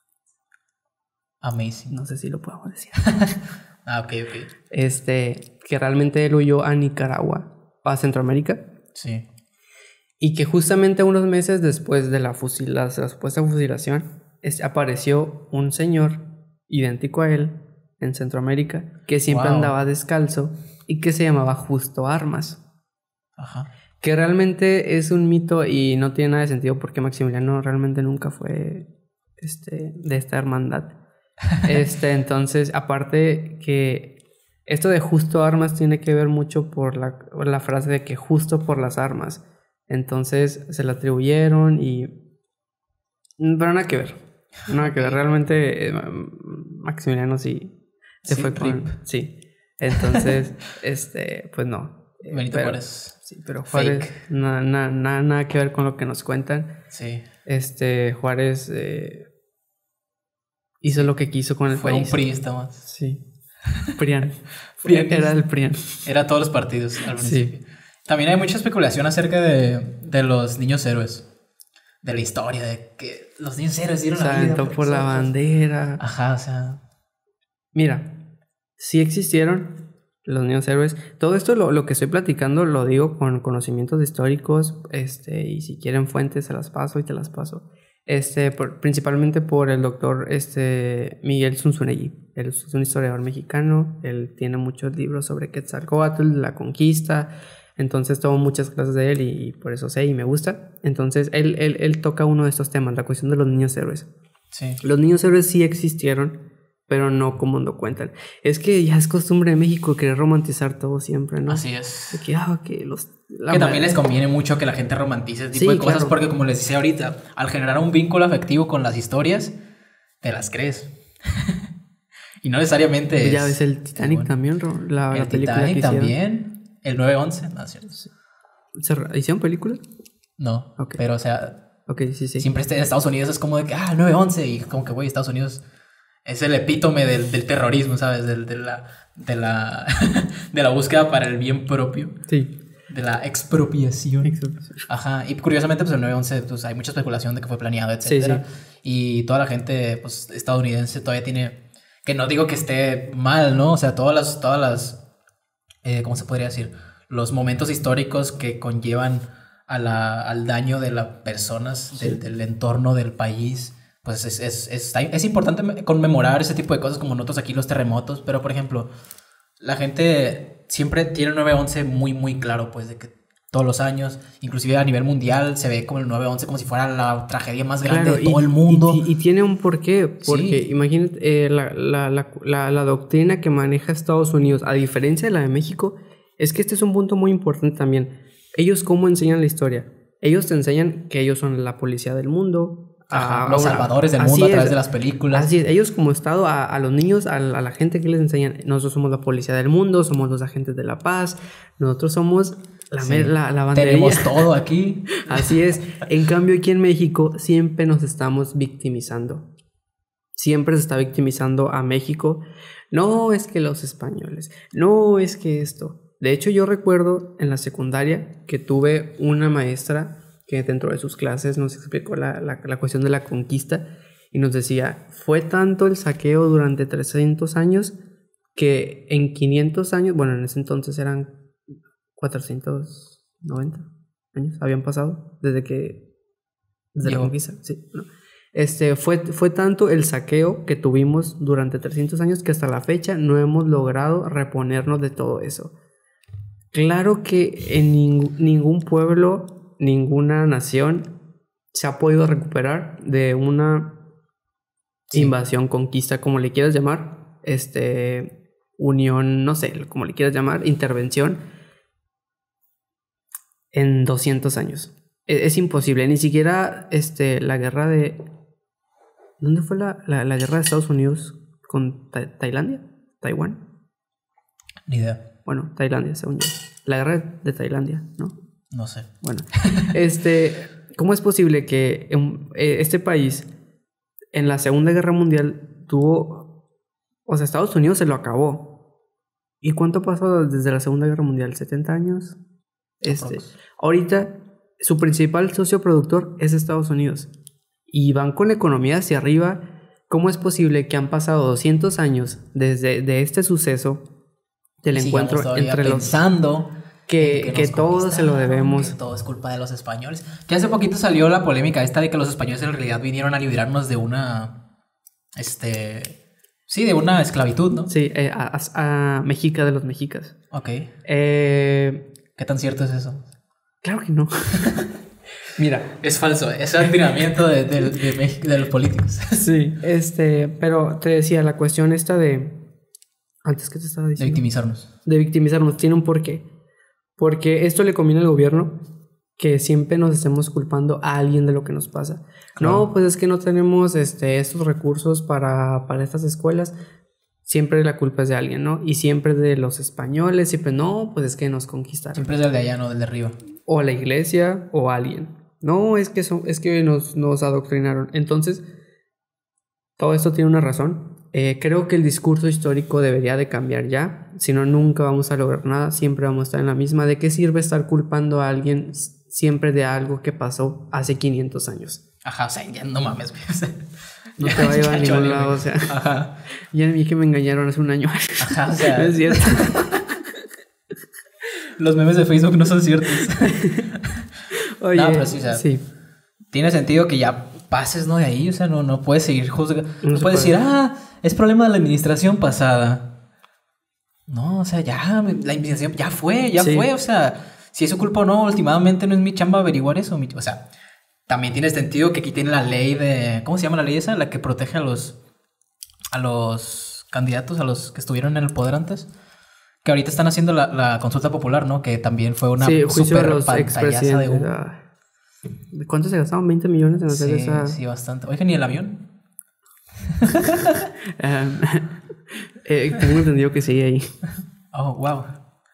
Speaker 1: Amazing.
Speaker 2: No sé si lo podemos decir.
Speaker 1: ah, ok, ok.
Speaker 2: Este, que realmente él huyó a Nicaragua, a Centroamérica.
Speaker 1: Sí.
Speaker 2: Y que justamente unos meses después de la, fusila, la supuesta fusilación, es, apareció un señor idéntico a él en Centroamérica, que siempre wow. andaba descalzo y que se llamaba Justo Armas.
Speaker 1: Ajá.
Speaker 2: Que realmente es un mito y no tiene nada de sentido porque Maximiliano realmente nunca fue este, de esta hermandad. Este, entonces, aparte que esto de Justo Armas tiene que ver mucho por la, por la frase de que justo por las armas. Entonces se la atribuyeron y... Pero nada que ver. Nada que ver. Realmente eh, Maximiliano sí se sí, fue con... Rip. Sí. Entonces, este, pues no.
Speaker 1: Benito
Speaker 2: pero,
Speaker 1: Juárez.
Speaker 2: Sí, pero Juárez nada na, na, nada que ver con lo que nos cuentan.
Speaker 1: Sí.
Speaker 2: Este, Juárez eh, hizo lo que quiso con el
Speaker 1: fue
Speaker 2: país.
Speaker 1: Fue un priista más.
Speaker 2: Sí. Prián. Prián. Era el Prián.
Speaker 1: Era todos los partidos al principio. Sí. También hay mucha especulación acerca de, de los niños héroes. De la historia, de que los niños héroes dieron
Speaker 2: la vida. Por, por la bandera.
Speaker 1: Ajá, o sea...
Speaker 2: Mira, sí existieron los niños héroes. Todo esto lo, lo que estoy platicando lo digo con conocimientos históricos. Este, y si quieren fuentes se las paso y te las paso. Este, por, principalmente por el doctor este, Miguel Zunzunegui. Él es un historiador mexicano. Él tiene muchos libros sobre Quetzalcóatl, la conquista... Entonces tomo muchas clases de él y, y por eso sé y me gusta. Entonces él, él, él toca uno de estos temas, la cuestión de los niños héroes.
Speaker 1: Sí.
Speaker 2: Los niños héroes sí existieron, pero no como lo cuentan. Es que ya es costumbre de México querer romantizar todo siempre, ¿no?
Speaker 1: Así es.
Speaker 2: De que, ah, que los...
Speaker 1: Que también les conviene mucho que la gente romantice este tipo
Speaker 2: sí,
Speaker 1: de cosas,
Speaker 2: claro.
Speaker 1: Porque como les decía ahorita, al generar un vínculo afectivo con las historias, te las crees. Y no necesariamente
Speaker 2: pues
Speaker 1: es...
Speaker 2: Ya ves el Titanic bueno. también, la,
Speaker 1: el
Speaker 2: la película
Speaker 1: Titanic
Speaker 2: que
Speaker 1: también... El nueve once, no, ¿cierto?
Speaker 2: ¿Hicieron película?
Speaker 1: No, okay. Pero o sea...
Speaker 2: Ok, sí, sí.
Speaker 1: Siempre en Estados Unidos es como de que, ah, el nueve once, y como que, güey, Estados Unidos es el epítome del, del terrorismo, ¿sabes? Del, de, la, de, la, de la búsqueda para el bien propio.
Speaker 2: Sí.
Speaker 1: De la expropiación. expropiación. Ajá, y curiosamente, pues el nueve once, pues hay mucha especulación de que fue planeado, etcétera. Sí, sí. Y toda la gente, pues, estadounidense todavía tiene... Que no digo que esté mal, ¿no? O sea, todas las... Todas las Eh, ¿cómo se podría decir? Los momentos históricos que conllevan a la, al daño de las personas, sí. del, del entorno del país, pues es, es, es, es importante conmemorar ese tipo de cosas, como nosotros aquí los terremotos, pero por ejemplo, la gente siempre tiene el nueve once muy, muy claro, pues de que todos los años, inclusive a nivel mundial, se ve como el nueve once como si fuera la tragedia más grande claro, de todo
Speaker 2: y,
Speaker 1: el mundo.
Speaker 2: Y, y, y tiene un porqué, porque sí. imagínate, eh, la, la, la, la, la doctrina que maneja Estados Unidos, a diferencia de la de México, Es que este es un punto muy importante también. Ellos cómo enseñan la historia. Ellos te enseñan que ellos son la policía del mundo.
Speaker 1: Ajá, a, los salvadores del mundo a través de las películas.
Speaker 2: Así es, ellos como Estado, a, a los niños, a, a la gente que les enseñan, nosotros somos la policía del mundo, somos los agentes de la paz, nosotros somos la, sí. la, la bandería.
Speaker 1: Tenemos todo aquí.
Speaker 2: Así es. En cambio, aquí en México siempre nos estamos victimizando. Siempre se está victimizando a México. No, es que los españoles. No, es que esto. De hecho, yo recuerdo en la secundaria que tuve una maestra que dentro de sus clases nos explicó la, la, la cuestión de la conquista y nos decía, fue tanto el saqueo durante trescientos años que en quinientos años, bueno, en ese entonces eran cuatrocientos noventa años, habían pasado desde que, desde Llegó. la conquista, sí, ¿no? Este, fue, fue tanto el saqueo que tuvimos durante trescientos años que hasta la fecha no hemos logrado reponernos de todo eso. Claro que en ning- ningún pueblo... ninguna nación se ha podido recuperar de una sí. invasión, conquista, como le quieras llamar, este, unión, no sé, como le quieras llamar, intervención, en doscientos años. Es, es imposible, ni siquiera este, la guerra de... ¿Dónde fue la, la, la guerra de Estados Unidos con Ta- Tailandia? ¿Taiwán?
Speaker 1: Ni idea.
Speaker 2: Bueno, Tailandia, según yo. La guerra de Tailandia, ¿no?
Speaker 1: No sé.
Speaker 2: Bueno, este, ¿cómo es posible que en, eh, este país en la Segunda Guerra Mundial tuvo, o sea, Estados Unidos se lo acabó? ¿Y cuánto pasó desde la Segunda Guerra Mundial? ¿setenta años? Este, ahorita su principal socio productor es Estados Unidos y van con la economía hacia arriba. ¿Cómo es posible que han pasado doscientos años desde de este suceso del
Speaker 1: y
Speaker 2: encuentro entre los
Speaker 1: pensando
Speaker 2: Que, que, que todo se lo debemos.
Speaker 1: Que todo es culpa de los españoles. Que hace poquito salió la polémica esta de que los españoles en realidad vinieron a liberarnos de una... Este... Sí, de una esclavitud, ¿no?
Speaker 2: Sí, eh, a, a, a Mexica de los mexicas.
Speaker 1: Ok.
Speaker 2: Eh,
Speaker 1: ¿Qué tan cierto es eso?
Speaker 2: Claro que no. Mira.
Speaker 1: Es falso. Es admiramiento de, de, de, México, de los políticos.
Speaker 2: Sí. Este, pero te decía, la cuestión esta de... Antes que te estaba diciendo.
Speaker 1: De victimizarnos.
Speaker 2: De victimizarnos. Tiene un porqué. Porque esto le conviene al gobierno, que siempre nos estemos culpando a alguien de lo que nos pasa. Claro. No, pues es que no tenemos este, estos recursos para, para estas escuelas. Siempre la culpa es de alguien, ¿no? Y siempre de los españoles, siempre no, pues es que nos conquistaron.
Speaker 1: Siempre es del de allá, no del de arriba.
Speaker 2: O la iglesia o alguien. No, es que, son, es que nos, nos adoctrinaron. Entonces, todo esto tiene una razón. Eh, creo que el discurso histórico debería de cambiar ya, si no nunca vamos a lograr nada, siempre vamos a estar en la misma. ¿De qué sirve estar culpando a alguien siempre de algo que pasó hace quinientos años?
Speaker 1: Ajá, o sea, ya no mames, güey. O sea,
Speaker 2: no te va a llevar a ningún lado, o sea. Ajá. Ya vi que me engañaron hace un año.
Speaker 1: Ajá, o sea.
Speaker 2: No es cierto.
Speaker 1: Los memes de Facebook no son ciertos.
Speaker 2: Oye,
Speaker 1: no, pero sí, o sea,
Speaker 2: sí.
Speaker 1: Tiene sentido que ya pases, ¿no? De ahí, o sea, no, no puedes seguir juzgando. No, no puedes
Speaker 2: puede.
Speaker 1: decir, ah, es problema de la administración pasada. No, o sea, ya, la administración ya fue, ya sí. fue, o sea, si es su culpa o no, últimamente no es mi chamba averiguar eso. Mi, o sea, también tiene sentido que aquí tiene la ley de, ¿cómo se llama la ley esa? La que protege a los, a los candidatos, a los que estuvieron en el poder antes. Que ahorita están haciendo la, la consulta popular, ¿no? Que también fue una
Speaker 2: sí,
Speaker 1: super
Speaker 2: los
Speaker 1: pantallaza de humo.
Speaker 2: ¿De cuánto se gastaban? ¿veinte millones en hacer
Speaker 1: sí,
Speaker 2: esa...?
Speaker 1: Sí, bastante. Oiga, ¿ni el avión?
Speaker 2: um, eh, tengo entendido que sigue ahí.
Speaker 1: Oh, wow.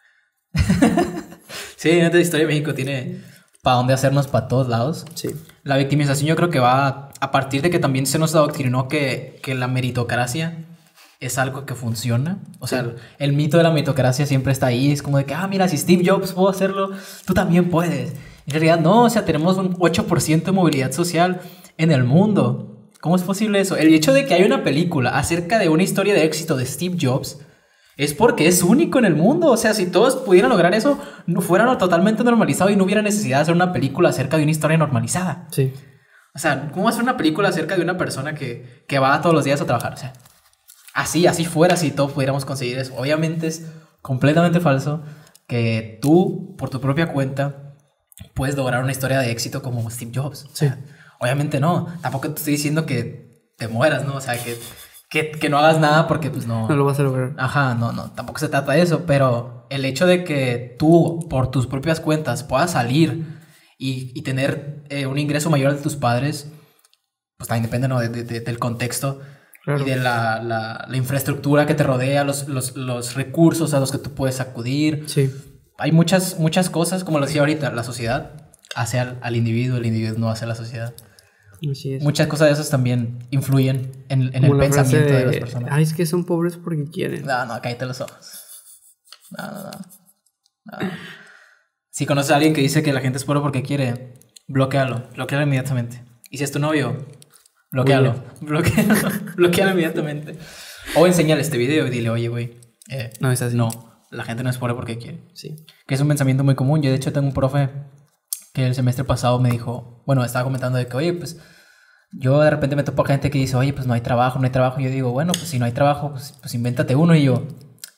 Speaker 1: Sí, la historia de México tiene para dónde hacernos para todos lados.
Speaker 2: Sí.
Speaker 1: La victimización yo creo que va a partir de que también se nos adoctrinó que, que la meritocracia es algo que funciona. O sea, el, el mito de la meritocracia siempre está ahí. Es como de que, ah, mira, si Steve Jobs pudo hacerlo, tú también puedes. En realidad no, o sea, tenemos un ocho por ciento de movilidad social en el mundo. ¿Cómo es posible eso? El hecho de que hay una película acerca de una historia de éxito de Steve Jobs es porque es único en el mundo. O sea, si todos pudieran lograr eso, no fuera totalmente normalizado y no hubiera necesidad de hacer una película acerca de una historia normalizada.
Speaker 2: Sí.
Speaker 1: O sea, ¿cómo hacer una película acerca de una persona que, que va todos los días a trabajar? O sea, así, así fuera si todos pudiéramos conseguir eso. Obviamente es completamente falso que tú, por tu propia cuenta, puedes lograr una historia de éxito como Steve Jobs. O sea, sí. Obviamente no. Tampoco te estoy diciendo que te mueras, ¿no? O sea, que, que, que no hagas nada porque pues no...
Speaker 2: No lo vas a lograr.
Speaker 1: Ajá, no, no. Tampoco se trata de eso, pero... el hecho de que tú, por tus propias cuentas, puedas salir y, y tener eh, un ingreso mayor de tus padres, pues también depende, ¿no? de, de, del contexto. Claro. Y de la, la, la infraestructura que te rodea, los, los, los recursos a los que tú puedes acudir.
Speaker 2: Sí.
Speaker 1: Hay muchas, muchas cosas, como lo decía ahorita, la sociedad hace al, al individuo, el individuo no hace a la sociedad.
Speaker 2: Así es.
Speaker 1: Muchas cosas de esas también influyen en, en el pensamiento de, de las personas.
Speaker 2: Ay, es que son pobres porque quieren.
Speaker 1: No, no, cállate los ojos. No, no, no. no. Si conoces a alguien que dice que la gente es pobre porque quiere, bloquealo, bloquealo inmediatamente. Y si es tu novio, bloquealo, bloquealo, bloquealo inmediatamente. O enséñale este video y dile, oye, güey, eh,
Speaker 2: no es así.
Speaker 1: No, la gente no es pobre porque quiere.
Speaker 2: Sí.
Speaker 1: Que es un pensamiento muy común. Yo, de hecho, tengo un profe que el semestre pasado me dijo, bueno, estaba comentando de que, oye, pues, yo de repente me topo a gente que dice, oye, pues no hay trabajo, no hay trabajo. Y yo digo, bueno, pues si no hay trabajo, pues, pues invéntate uno. Y yo,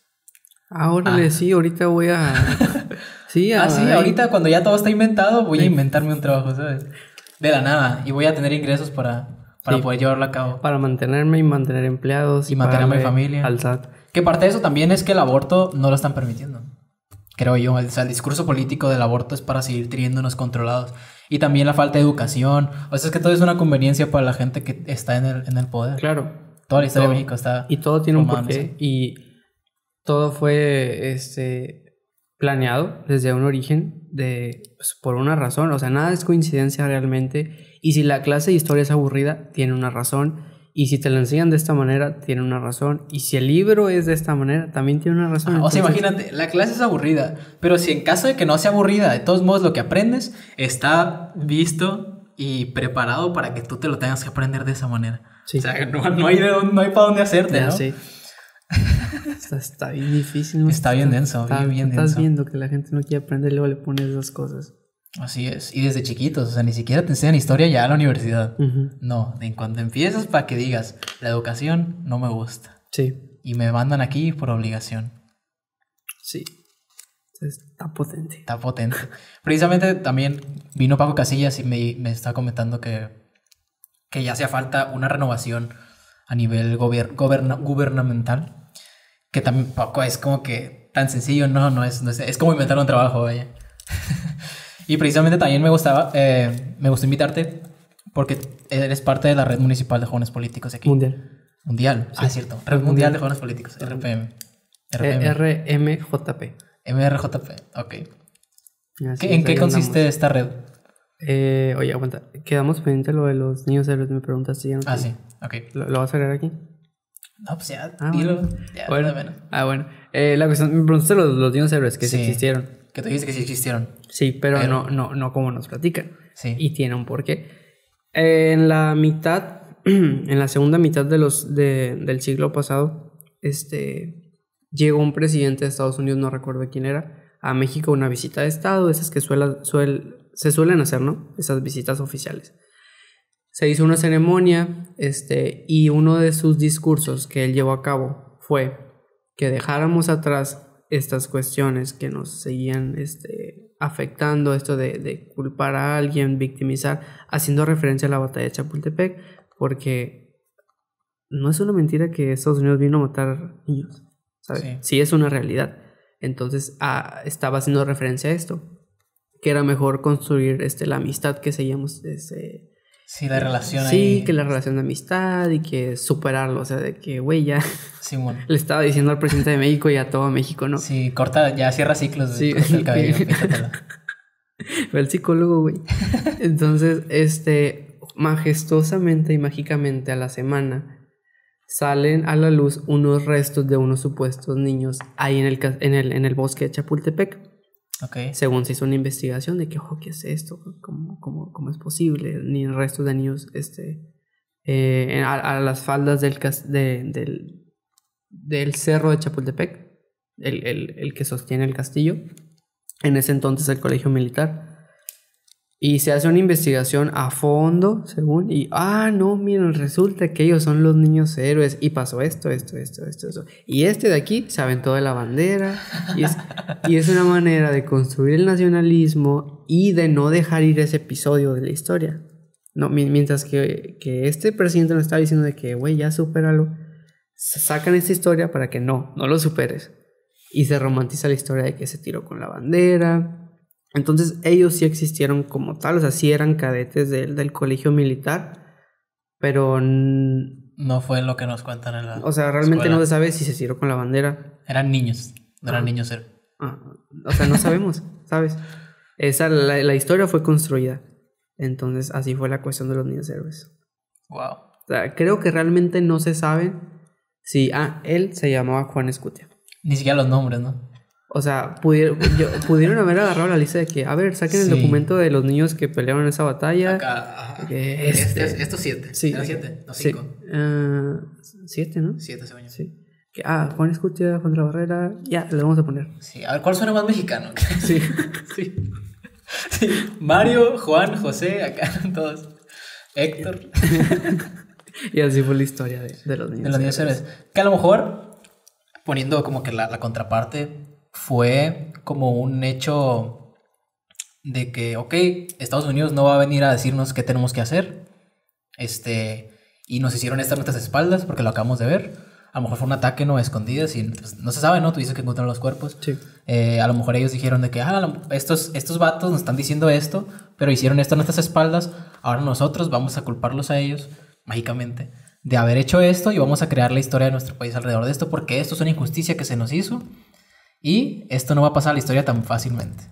Speaker 2: ahora ah. sí, ahorita voy a... sí,
Speaker 1: a... ah, sí, ahorita cuando ya todo está inventado, voy sí. a inventarme un trabajo, ¿sabes? De la nada. Y voy a tener ingresos para, para sí. poder llevarlo a cabo.
Speaker 2: Para mantenerme y mantener empleados.
Speaker 1: Y mantener a mi familia.
Speaker 2: Al S A T.
Speaker 1: Que parte de eso también es que el aborto no lo están permitiendo. Creo yo. O sea, el discurso político del aborto es para seguir teniéndonos controlados. Y también la falta de educación. O sea, es que todo es una conveniencia para la gente que está en el, en el poder.
Speaker 2: Claro.
Speaker 1: Toda la historia
Speaker 2: todo,
Speaker 1: de México está...
Speaker 2: Y todo tiene un porqué. Y todo fue este, planeado desde un origen de, pues, por una razón. O sea, nada es coincidencia realmente. Y si la clase de historia es aburrida, tiene una razón. Y si te la enseñan de esta manera, tiene una razón. Y si el libro es de esta manera, también tiene una razón.
Speaker 1: Ah,
Speaker 2: entonces...
Speaker 1: O sea, imagínate, la clase es aburrida, pero si en caso de que no sea aburrida, de todos modos lo que aprendes está visto y preparado para que tú te lo tengas que aprender de esa manera. Sí. O sea, no, no, hay, de dónde, no hay para dónde hacerte, ya, ¿no? Sí.
Speaker 2: está, está bien difícil. ¿no?
Speaker 1: Está bien denso,
Speaker 2: está,
Speaker 1: bien, bien
Speaker 2: estás
Speaker 1: denso.
Speaker 2: viendo que la gente no quiere aprender y luego le pones esas cosas.
Speaker 1: Así es, y desde chiquitos, o sea, ni siquiera te enseñan historia ya a la universidad.
Speaker 2: Uh-huh.
Speaker 1: No, en cuanto empiezas para que digas, la educación no me gusta.
Speaker 2: Sí.
Speaker 1: Y me mandan aquí por obligación.
Speaker 2: Sí. Está potente.
Speaker 1: Está potente. Precisamente también vino Paco Casillas y me, me está comentando que, que ya hacía falta una renovación a nivel gobier- goberna- gubernamental. Que también Paco es como que tan sencillo, no, no es, no es, es como inventar un trabajo, vaya. Y precisamente también me gustaba, eh, me gustó invitarte porque eres parte de la Red Municipal de Jóvenes Políticos aquí.
Speaker 2: Mundial.
Speaker 1: Mundial, sí. Ah, es cierto. Red Mundial, Mundial de Jóvenes Políticos, R P M.
Speaker 2: R M J P.
Speaker 1: M R J P, ok. ¿Qué, ¿En qué consiste andamos. esta red?
Speaker 2: Eh, oye, aguanta. Quedamos pendiente lo de los niños héroes, me preguntaste. Ya no
Speaker 1: ah, sí, ok.
Speaker 2: ¿Lo, ¿Lo vas a agregar aquí?
Speaker 1: No, pues ya,
Speaker 2: ah,
Speaker 1: dilo.
Speaker 2: Bueno.
Speaker 1: Ya,
Speaker 2: bueno. Ah, bueno. Eh, la cuestión, me preguntaste los, los niños héroes que sí, sí existieron.
Speaker 1: Que tú dijiste que sí existieron.
Speaker 2: Sí, pero, pero... No, no, no como nos platican.
Speaker 1: Sí.
Speaker 2: Y tiene un porqué. Eh, en la mitad, en la segunda mitad de los, de, del siglo pasado, este, llegó un presidente de Estados Unidos, no recuerdo quién era, a México, una visita de estado, esas que suela, suel, se suelen hacer, ¿no? Esas visitas oficiales. Se hizo una ceremonia, este, y uno de sus discursos que él llevó a cabo fue que dejáramos atrás estas cuestiones que nos seguían este, afectando, esto de, de culpar a alguien, victimizar, haciendo referencia a la batalla de Chapultepec, porque no es una mentira que Estados Unidos vino a matar niños, ¿sabes? Sí, sí es una realidad. Entonces ah, estaba haciendo referencia a esto, que era mejor construir este, la amistad que seguíamos este,
Speaker 1: sí, la relación
Speaker 2: sí,
Speaker 1: ahí.
Speaker 2: Sí, que la relación de amistad y que superarlo. O sea, de que, güey, ya...
Speaker 1: Sí, bueno.
Speaker 2: Le estaba diciendo al presidente de México y a todo México, ¿no?
Speaker 1: Sí, corta, ya cierra ciclos. Sí. Corta el cabello,
Speaker 2: Ve al psicólogo, güey. Entonces, este... majestuosamente y mágicamente a la semana salen a la luz unos restos de unos supuestos niños ahí en el, en el, en el bosque de Chapultepec.
Speaker 1: Okay.
Speaker 2: Según se hizo una investigación de que, ojo, ¿qué es esto? ¿Cómo, cómo, cómo es posible? Ni restos de niños este, eh, a, a las faldas del, de, del, del cerro de Chapultepec, el, el, el que sostiene el castillo, en ese entonces el colegio militar. Y se hace una investigación a fondo, según, y, ah, no, miren, resulta que ellos son los niños héroes, y pasó esto, esto, esto, esto, esto. Y este de aquí se aventó de la bandera, y es, y es una manera de construir el nacionalismo y de no dejar ir ese episodio de la historia. No, mientras que, que este presidente nos está diciendo de que, güey, ya supéralo, sacan esta historia para que no, no lo superes. y se romantiza la historia de que se tiró con la bandera. Entonces ellos sí existieron como tal, o sea, sí eran cadetes del, del colegio militar, pero...
Speaker 1: No fue lo que nos cuentan en la
Speaker 2: O sea, realmente
Speaker 1: escuela.
Speaker 2: No se sabe si se tiró con la bandera.
Speaker 1: Eran niños, no eran ah. niños. Era.
Speaker 2: Ah, o sea, no sabemos, ¿sabes? Esa, la, la historia fue construida. Entonces, así fue la cuestión de los niños héroes.
Speaker 1: Wow.
Speaker 2: O sea, creo que realmente no se sabe si... Ah, él se llamaba Juan Escutia.
Speaker 1: Ni siquiera los nombres, ¿no?
Speaker 2: O sea, pudieron, yo, pudieron haber agarrado la lista de que, a ver, saquen sí. el documento de los niños que pelearon en esa batalla.
Speaker 1: Acá,
Speaker 2: que
Speaker 1: este, este, estos siete.
Speaker 2: Sí.
Speaker 1: ¿Eran siete? No, cinco.
Speaker 2: Sí. Uh, siete, ¿no?
Speaker 1: Siete, según yo.
Speaker 2: Sí. Que, ah, Juan Escutia, Juan de la Barrera, ya, le vamos a poner.
Speaker 1: Sí, a ver, ¿cuál suena más mexicano?
Speaker 2: Sí.
Speaker 1: sí. sí. Mario, Juan, José, acá todos. Héctor.
Speaker 2: Y así fue la historia de, de los niños.
Speaker 1: De los niños héroes. Que a lo mejor, poniendo como que la, la contraparte, fue como un hecho de que, ok, Estados Unidos no va a venir a decirnos qué tenemos que hacer. Este, y nos hicieron esto a nuestras espaldas porque lo acabamos de ver. A lo mejor fue un ataque no escondido, y pues, no se sabe, ¿no? Tú dices que encontraron los cuerpos.
Speaker 2: Sí.
Speaker 1: Eh, a lo mejor ellos dijeron de que, ah, estos, estos vatos nos están diciendo esto, pero hicieron esto a nuestras espaldas. Ahora nosotros vamos a culparlos a ellos, mágicamente, de haber hecho esto, y vamos a crear la historia de nuestro país alrededor de esto, porque esto es una injusticia que se nos hizo, y esto no va a pasar a la historia tan fácilmente.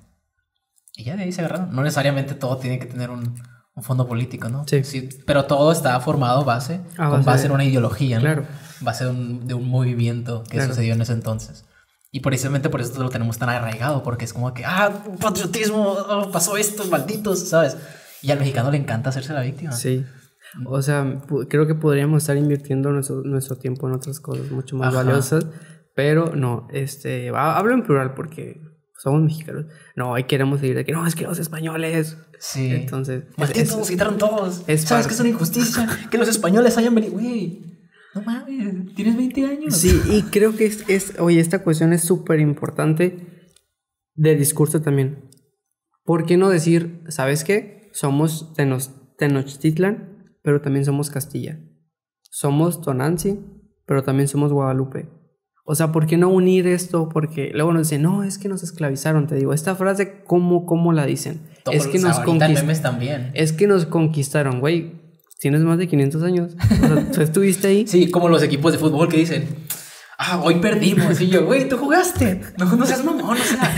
Speaker 1: Y ya de ahí se agarraron. No necesariamente todo tiene que tener un, un fondo político, ¿no?
Speaker 2: Sí.
Speaker 1: sí. Pero todo está formado base,
Speaker 2: ah,
Speaker 1: con base en una ideología, ¿no?
Speaker 2: Claro.
Speaker 1: Base de un, de un movimiento que claro. sucedió en ese entonces. Y precisamente por eso lo tenemos tan arraigado, porque es como que, ah, patriotismo, oh, pasó esto, malditos, ¿sabes? Y al mexicano le encanta hacerse la víctima.
Speaker 2: Sí. O sea, creo que podríamos estar invirtiendo nuestro, nuestro tiempo en otras cosas mucho más Ajá. valiosas, pero no, este, hablo en plural porque somos mexicanos. No, ahí queremos seguir de que no, es que los españoles.
Speaker 1: Sí.
Speaker 2: Entonces,
Speaker 1: malditos, nos quitaron todos. Es ¿Sabes que es una injusticia? Que los españoles hayan venido, güey. No mames, tienes veinte años.
Speaker 2: Sí, y creo que es, es oye, esta cuestión es súper importante de discurso también. ¿Por qué no decir, ¿sabes qué? Somos Tenos, Tenochtitlan, pero también somos Castilla. Somos Tonantzin, pero también somos Guadalupe. O sea, ¿por qué no unir esto? Porque luego nos dicen, no, es que nos esclavizaron. Te digo, esta frase, ¿cómo, cómo la dicen?
Speaker 1: Todos
Speaker 2: es que nos
Speaker 1: conquistaron. También.
Speaker 2: Es que nos conquistaron, güey. Tienes más de quinientos años. O sea, ¿tú estuviste ahí?
Speaker 1: Sí, como los equipos de fútbol que dicen, ah, hoy perdimos. Y yo, güey, tú jugaste. No, no seas mamón, o sea,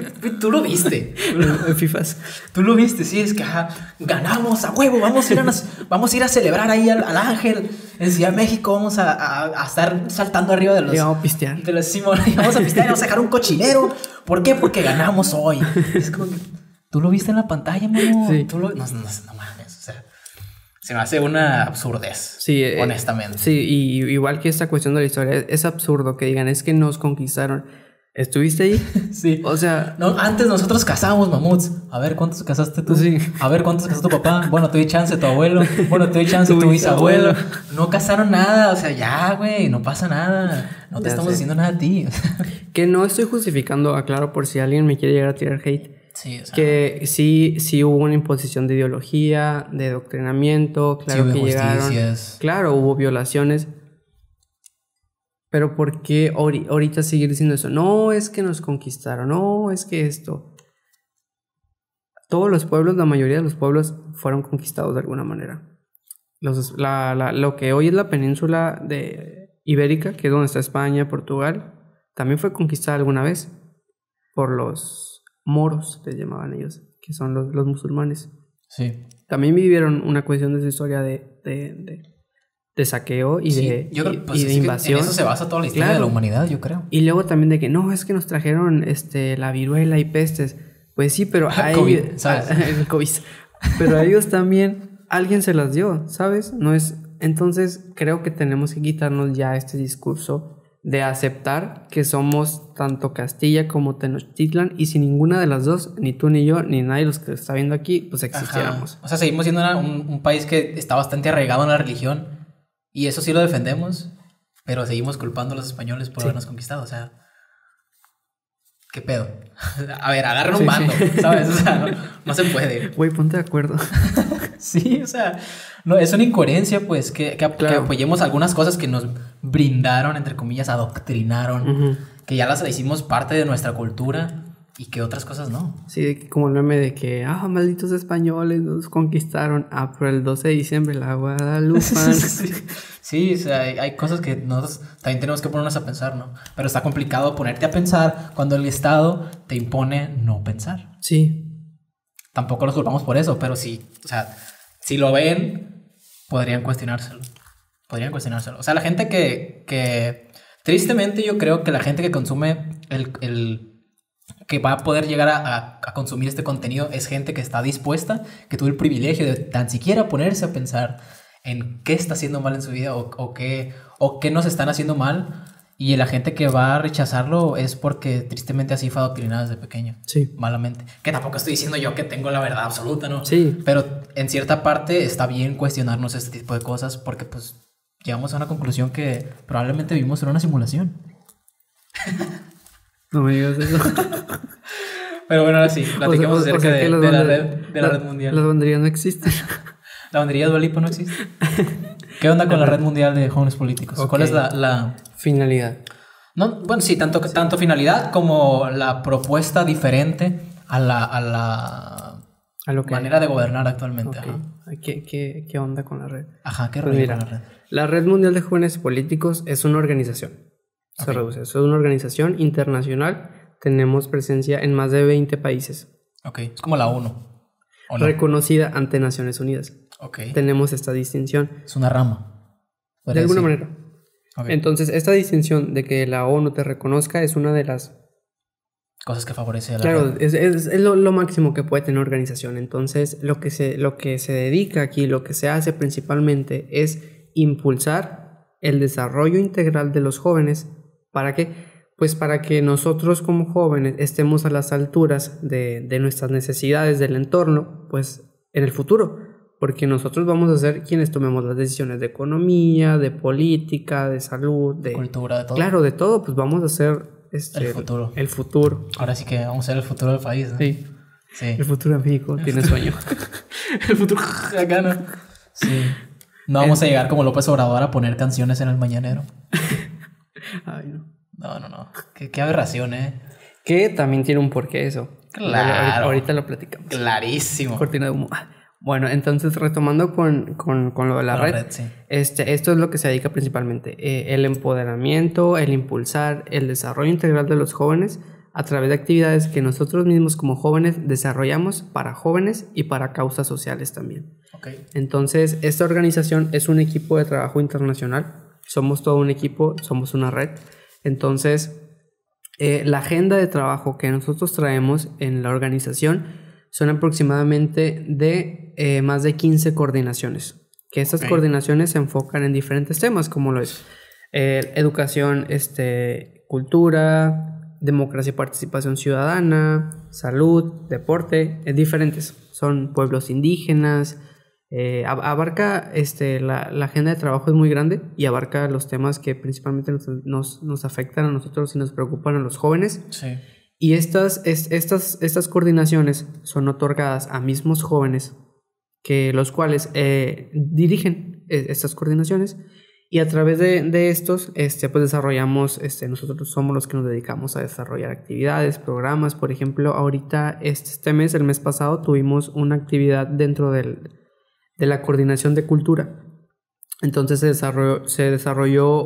Speaker 1: tú lo viste.
Speaker 2: En FIFAs.
Speaker 1: Tú lo viste, sí, es que ajá, ganamos a huevo. Vamos a ir a, nos, vamos a, ir a celebrar ahí al, al Ángel en Ciudad de México. Vamos a, a, a estar saltando arriba de los.
Speaker 2: Y vamos a pistear.
Speaker 1: De los Simón, vamos a pistear y vamos a dejar un cochinero. ¿Por qué? Porque ganamos hoy. Es como que tú lo viste en la pantalla, mano.
Speaker 2: Sí.
Speaker 1: Tú lo, no, no, no mames, o sea. Se me hace una absurdez,
Speaker 2: sí, eh,
Speaker 1: honestamente.
Speaker 2: Sí, y igual que esta cuestión de la historia, es, es absurdo que digan, es que nos conquistaron. ¿Estuviste ahí?
Speaker 1: Sí.
Speaker 2: O sea...
Speaker 1: No, antes nosotros cazábamos mamuts. A ver, ¿cuántos cazaste tú?
Speaker 2: Sí.
Speaker 1: A ver, ¿cuántos cazó tu papá? Bueno, te doy chance tu abuelo. Bueno, te doy chance tu, tu bisabuelo. No cazaron nada. O sea, ya, güey, no pasa nada. No te ya estamos sé. haciendo nada a ti.
Speaker 2: Que no estoy justificando, aclaro por si alguien me quiere llegar a tirar hate.
Speaker 1: Sí, o sea,
Speaker 2: que sí, sí hubo una imposición de ideología, de adoctrinamiento, claro sí, que llegaron, claro, hubo violaciones, pero ¿por qué ahorita seguir diciendo eso? No, es que nos conquistaron, no, es que esto. Todos los pueblos, la mayoría de los pueblos fueron conquistados de alguna manera. Los, la, la, lo que hoy es la península de Ibérica, que es donde está España, Portugal, también fue conquistada alguna vez por los moros, les llamaban ellos, que son los, los musulmanes.
Speaker 1: Sí.
Speaker 2: También vivieron una cuestión de su historia de, de, de, de saqueo y
Speaker 1: sí,
Speaker 2: de,
Speaker 1: yo creo, pues
Speaker 2: y de invasión.
Speaker 1: En eso se basa toda la historia
Speaker 2: claro.
Speaker 1: de la humanidad, yo creo.
Speaker 2: Y luego también de que no, es que nos trajeron este, la viruela y pestes. Pues sí, pero a
Speaker 1: COVID,
Speaker 2: ellos,
Speaker 1: ¿sabes?
Speaker 2: A, el COVID. Pero a ellos también alguien se las dio, ¿sabes? No es. Entonces creo que tenemos que quitarnos ya este discurso de aceptar que somos tanto Castilla como Tenochtitlan, y si ninguna de las dos, ni tú ni yo, ni nadie de los que está viendo aquí, pues existiéramos.
Speaker 1: Ajá. O sea, seguimos siendo una, un, un país que está bastante arraigado en la religión, y eso sí lo defendemos, pero seguimos culpando a los españoles por sí. habernos conquistado, o sea... ¿Qué pedo? A ver, agarren un sí, bando, sí. ¿sabes? O sea, no, no se puede.
Speaker 2: Güey, ponte de acuerdo.
Speaker 1: Sí, o sea, no, es una incoherencia, pues, que, que, claro. que apoyemos algunas cosas que nos brindaron, entre comillas, adoctrinaron.
Speaker 2: Uh-huh.
Speaker 1: que ya las hicimos parte de nuestra cultura y que otras cosas no.
Speaker 2: Sí, como el meme de que, ah, malditos españoles nos conquistaron. Ah, pero el doce de diciembre la Guadalupe.
Speaker 1: sí, sí, o sea, hay, hay cosas que nosotros también tenemos que ponernos a pensar, ¿no? Pero está complicado ponerte a pensar cuando el Estado te impone no pensar.
Speaker 2: Sí.
Speaker 1: Tampoco los culpamos por eso, pero sí, o sea, si lo ven, podrían cuestionárselo. Podrían cuestionárselo. O sea, la gente que, que tristemente yo creo que la gente que consume el, el que va a poder llegar a, a, a consumir este contenido es gente que está dispuesta, que tuvo el privilegio de tan siquiera ponerse a pensar en qué está haciendo mal en su vida o, o, qué, o qué nos están haciendo mal. Y la gente que va a rechazarlo es porque tristemente así fue adoctrinada desde pequeño.
Speaker 2: Sí.
Speaker 1: Malamente. Que tampoco estoy diciendo yo que tengo la verdad absoluta, ¿no?
Speaker 2: Sí.
Speaker 1: Pero en cierta parte está bien cuestionarnos este tipo de cosas porque pues llegamos a una conclusión que probablemente vivimos en una simulación.
Speaker 2: No me digas eso.
Speaker 1: Pero bueno, ahora sí, platiquemos
Speaker 2: o sea,
Speaker 1: acerca
Speaker 2: o sea,
Speaker 1: de,
Speaker 2: de,
Speaker 1: de, la
Speaker 2: bandera,
Speaker 1: red, de la
Speaker 2: la,
Speaker 1: red mundial.
Speaker 2: Las banderías no existen.
Speaker 1: La bandería de Dua Lipa no existe. ¿Qué onda con la red mundial de jóvenes políticos? Okay. ¿Cuál es la, la...
Speaker 2: finalidad?
Speaker 1: No, bueno, sí, tanto, sí. tanto finalidad como la propuesta diferente a la, a la
Speaker 2: a lo que
Speaker 1: manera de gobernar actualmente.
Speaker 2: Okay. Ajá. ¿Qué, qué, ¿Qué onda con la red?
Speaker 1: Ajá, ¿qué
Speaker 2: pues
Speaker 1: rollo
Speaker 2: mira,
Speaker 1: con la red?
Speaker 2: La Red Mundial de Jóvenes Políticos es una organización. Se okay. reduce. Es una organización internacional. Tenemos presencia en más de veinte países.
Speaker 1: Ok, es como la ONU.
Speaker 2: ¿O no? Reconocida ante Naciones Unidas.
Speaker 1: Ok.
Speaker 2: Tenemos esta distinción.
Speaker 1: Es una rama.
Speaker 2: De alguna decir. manera.
Speaker 1: Okay.
Speaker 2: Entonces, esta distinción de que la ONU te reconozca es una de las
Speaker 1: cosas que favorece a la
Speaker 2: Claro,
Speaker 1: red.
Speaker 2: es, es, es lo, lo máximo que puede tener una organización. Entonces, lo que, se, lo que se dedica aquí, lo que se hace principalmente es impulsar el desarrollo integral de los jóvenes. ¿Para qué? Pues para que nosotros como jóvenes estemos a las alturas de, de nuestras necesidades del entorno, pues en el futuro. Porque nosotros vamos a ser quienes tomemos las decisiones de economía, de política, de salud, de
Speaker 1: cultura, de todo.
Speaker 2: Claro, de todo, pues vamos a ser este,
Speaker 1: el futuro.
Speaker 2: El futuro.
Speaker 1: Ahora sí que vamos a ser el futuro del país, ¿no?
Speaker 2: Sí.
Speaker 1: Sí.
Speaker 2: El futuro de México tiene sueño.
Speaker 1: El futuro acá, ¿no? Sí. No vamos a llegar como López Obrador a poner canciones en el mañanero.
Speaker 2: Ay, no.
Speaker 1: No, no, no. Qué, qué aberración, ¿eh?
Speaker 2: Que también tiene un porqué eso.
Speaker 1: Claro.
Speaker 2: Ahorita, ahorita lo platicamos.
Speaker 1: Clarísimo.
Speaker 2: Cortina de humo. Bueno, entonces retomando con, con, con lo de la
Speaker 1: con
Speaker 2: red,
Speaker 1: la red sí.
Speaker 2: este, esto es lo que se dedica principalmente. Eh, el empoderamiento, el impulsar el desarrollo integral de los jóvenes a través de actividades que nosotros mismos como jóvenes desarrollamos para jóvenes y para causas sociales también.
Speaker 1: Okay.
Speaker 2: Entonces, esta organización es un equipo de trabajo internacional. Somos todo un equipo, somos una red. Entonces, eh, la agenda de trabajo que nosotros traemos en la organización son aproximadamente de eh, más de quince coordinaciones. Que estas okay. coordinaciones se enfocan en diferentes temas, como lo es eh, educación, este, cultura, democracia y participación ciudadana, salud, deporte, eh, diferentes. Son pueblos indígenas. Eh, abarca este, la, la agenda de trabajo es muy grande y abarca los temas que principalmente nos, nos, nos afectan a nosotros y nos preocupan a los jóvenes.
Speaker 1: Sí.
Speaker 2: Y estas, es, estas, estas coordinaciones son otorgadas a mismos jóvenes, que los cuales eh, dirigen estas coordinaciones, y a través de, de estos este, pues desarrollamos, este, nosotros somos los que nos dedicamos a desarrollar actividades, programas. Por ejemplo, ahorita este mes, el mes pasado, tuvimos una actividad dentro del, de la coordinación de cultura. Entonces se desarrolló, se desarrolló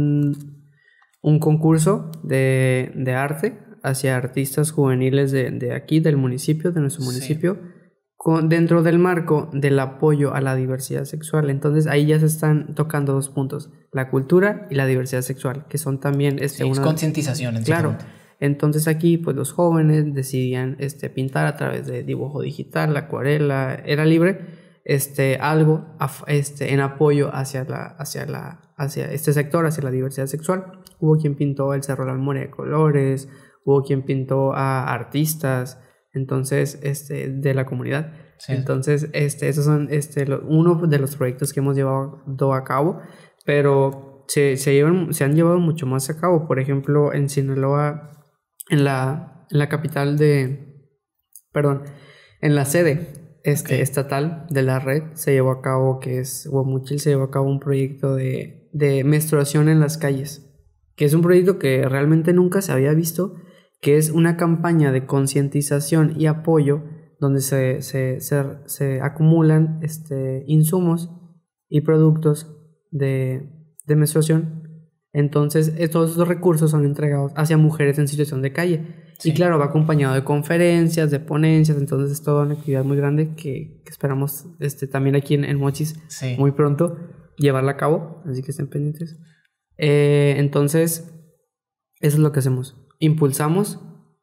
Speaker 2: un, un concurso de, de arte hacia artistas juveniles de, de aquí, del municipio, de nuestro municipio, sí. con, dentro del marco del apoyo a la diversidad sexual. Entonces ahí ya se están tocando dos puntos, la cultura y la diversidad sexual, que son también... Este,
Speaker 1: sí, una... es concientización. En
Speaker 2: claro. Entonces aquí pues los jóvenes decidían este, pintar a través de dibujo digital, acuarela, era libre, este, algo este, en apoyo hacia, la, hacia, la, hacia este sector, hacia la diversidad sexual. Hubo quien pintó el Cerro de la Memoria de Colores, hubo quien pintó a artistas, entonces, este, de la comunidad. Sí. Entonces, este, esos son este, lo, uno de los proyectos que hemos llevado a cabo, pero se, se, llevan, se han llevado mucho más a cabo. Por ejemplo, en Sinaloa, en la, en la capital de, perdón, en la sede este, okay. estatal de la red, se llevó a cabo, que es Guamuchil, se llevó a cabo un proyecto de, de menstruación en las calles, que es un proyecto que realmente nunca se había visto, que es una campaña de concientización y apoyo donde se, se, se, se acumulan este, insumos y productos de, de menstruación. Entonces, todos esos recursos son entregados hacia mujeres en situación de calle. Sí. Y claro, va acompañado de conferencias, de ponencias, entonces es toda una actividad muy grande que, que esperamos este, también aquí en, en Mochis sí. muy pronto llevarla a cabo, así que estén pendientes. Eh, entonces, eso es lo que hacemos. Impulsamos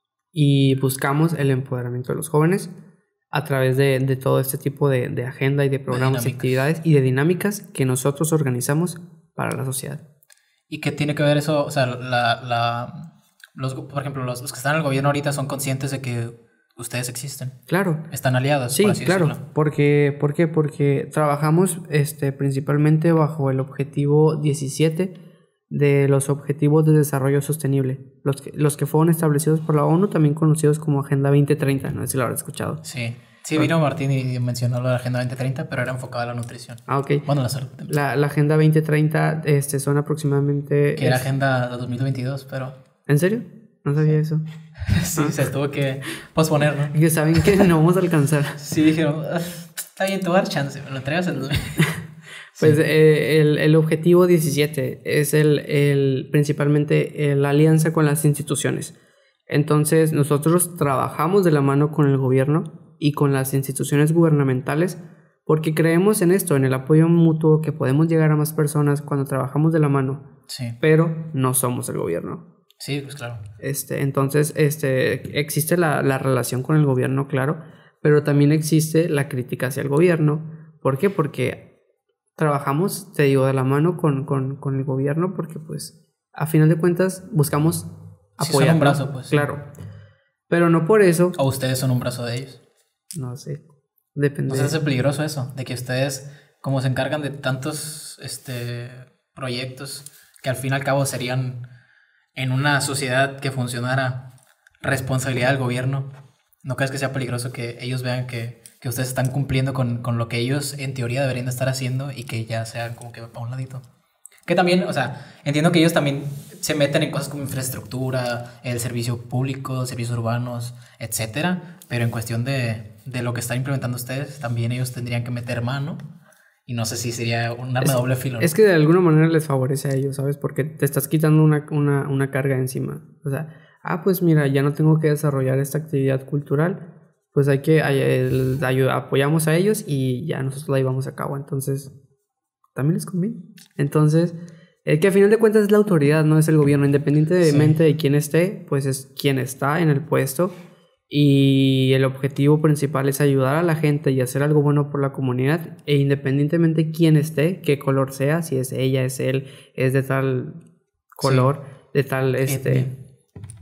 Speaker 2: y buscamos el empoderamiento de los jóvenes a través de, de todo este tipo de, de agenda y de programas y actividades y de dinámicas que nosotros organizamos para la sociedad.
Speaker 1: ¿Y qué tiene que ver eso? O sea, la, la, los, por ejemplo, los, los que están en el gobierno ahorita son conscientes de que ustedes existen.
Speaker 2: Claro.
Speaker 1: Están aliados.
Speaker 2: Sí,
Speaker 1: por así
Speaker 2: claro.
Speaker 1: decirlo.
Speaker 2: Porque, ¿por qué? Porque trabajamos este, principalmente bajo el objetivo diecisiete de los Objetivos de Desarrollo Sostenible. Los que, los que fueron establecidos por la ONU, también conocidos como Agenda veinte treinta. No sé si lo habrás escuchado.
Speaker 1: Sí. Sí, vino Martín y mencionó la Agenda veinte treinta, pero era enfocada a la nutrición.
Speaker 2: Ah, ok.
Speaker 1: Bueno, la salud.
Speaker 2: La, la Agenda veinte treinta este, son aproximadamente...
Speaker 1: Que era es... Agenda dos mil veintidós, pero...
Speaker 2: ¿En serio? No sabía sí. eso.
Speaker 1: Sí, ah. se tuvo que posponer, ¿no?
Speaker 2: Que saben que no vamos a alcanzar.
Speaker 1: Sí, dijeron, está bien, te voy a dar chance, me lo entregas en dos mil.
Speaker 2: Pues sí. eh, el, el objetivo diecisiete es el, el, principalmente la alianza con las instituciones. Entonces, nosotros trabajamos de la mano con el gobierno y con las instituciones gubernamentales porque creemos en esto, en el apoyo mutuo, que podemos llegar a más personas cuando trabajamos de la mano,
Speaker 1: sí.
Speaker 2: pero no somos el gobierno.
Speaker 1: Sí, pues claro.
Speaker 2: Este, entonces, este, existe la, la relación con el gobierno, claro, pero también existe la crítica hacia el gobierno. ¿Por qué? Porque trabajamos, te digo, de la mano con, con, con el gobierno porque, pues, a final de cuentas, buscamos apoyar.
Speaker 1: Sí, son un brazo, pues.
Speaker 2: Claro. Pero no por eso...
Speaker 1: ¿O ustedes son un brazo de ellos?
Speaker 2: No sé. Depende.
Speaker 1: ¿No se hace peligroso eso? De que ustedes, como se encargan de tantos este, proyectos que al fin y al cabo serían en una sociedad que funcionara responsabilidad del gobierno, ¿no crees que sea peligroso que ellos vean que, que ustedes están cumpliendo con, con lo que ellos en teoría deberían de estar haciendo y que ya sean como que a un ladito? Que también, o sea, entiendo que ellos también se meten en cosas como infraestructura, el servicio público, servicios urbanos, etcétera, pero en cuestión de, de lo que están implementando ustedes, también ellos tendrían que meter mano y no sé si sería un arma
Speaker 2: es,
Speaker 1: de doble filo, ¿no?
Speaker 2: Es que de alguna manera les favorece a ellos, ¿sabes? Porque te estás quitando una, una, una carga encima. O sea, ah, pues mira, ya no tengo que desarrollar esta actividad cultural, pues hay que, hay, el, ayuda, apoyamos a ellos y ya nosotros la llevamos a cabo, entonces... también les conviene. Entonces, eh, que a final de cuentas es la autoridad, no es el gobierno. Independientemente sí. de quién esté, pues es quien está en el puesto. Y el objetivo principal es ayudar a la gente y hacer algo bueno por la comunidad. E independientemente de quién esté, qué color sea, si es ella, es él, es de tal color, sí. de tal, este...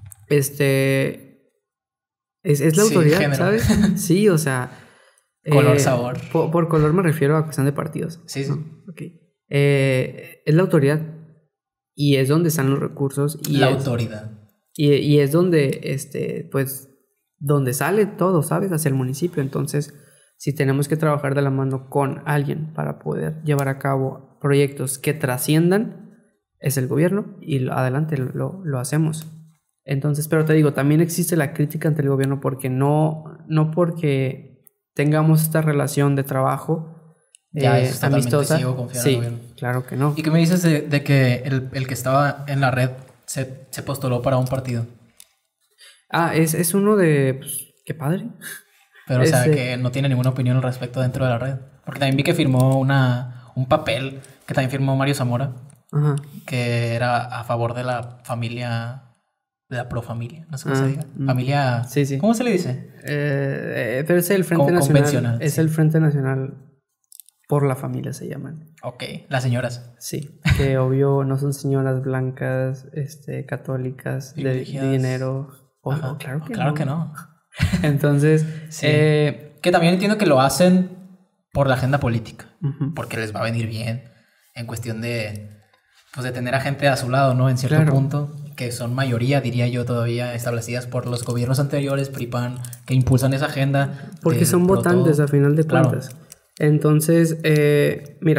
Speaker 2: Este... Es, es la sí, autoridad, género. ¿Sabes? Sí, o sea...
Speaker 1: Color, eh, sabor.
Speaker 2: Por, por color me refiero a cuestión de partidos.
Speaker 1: Sí, sí.
Speaker 2: ¿No? Okay. Eh, es la autoridad y es donde están los recursos. Y
Speaker 1: la
Speaker 2: es,
Speaker 1: autoridad.
Speaker 2: Y, y es donde, este, pues, donde sale todo, ¿sabes? Hacia el municipio. Entonces, si tenemos que trabajar de la mano con alguien para poder llevar a cabo proyectos que trasciendan, es el gobierno y lo, adelante lo, lo hacemos. Entonces, pero te digo, también existe la crítica ante el gobierno porque no, no porque... tengamos esta relación de trabajo
Speaker 1: ya,
Speaker 2: eh,
Speaker 1: es
Speaker 2: amistosa.
Speaker 1: Sí,
Speaker 2: claro que no.
Speaker 1: ¿Y qué me dices de, de que el, el que estaba en la red se, se postuló para un partido?
Speaker 2: Ah, es, es uno de... Pues, qué padre.
Speaker 1: Pero, es, o sea, eh... que no tiene ninguna opinión al respecto dentro de la red. Porque también vi que firmó una, un papel que también firmó Mario Zamora.
Speaker 2: Ajá.
Speaker 1: Que era a favor de la familia... de la profamilia, no sé cómo ah, se diga. Familia...
Speaker 2: Sí, sí.
Speaker 1: ¿Cómo se le dice?
Speaker 2: Eh, eh, pero es el Frente Nacional. Es sí. el Frente Nacional por la Familia, se llaman.
Speaker 1: Ok, las señoras.
Speaker 2: Sí, que obvio no son señoras blancas, este, católicas, de, de dinero. Oh,
Speaker 1: Ajá,
Speaker 2: oh, claro que
Speaker 1: claro
Speaker 2: no.
Speaker 1: que no.
Speaker 2: Entonces...
Speaker 1: sí.
Speaker 2: eh,
Speaker 1: que también entiendo que lo hacen por la agenda política.
Speaker 2: Uh-huh.
Speaker 1: Porque les va a venir bien en cuestión de... pues de tener a gente a su lado, ¿no? En cierto
Speaker 2: claro.
Speaker 1: punto, que son mayoría, diría yo, todavía establecidas por los gobiernos anteriores, P R I, P A N, que impulsan esa agenda.
Speaker 2: Porque son votantes, a final de cuentas. Claro. Entonces, eh, mira,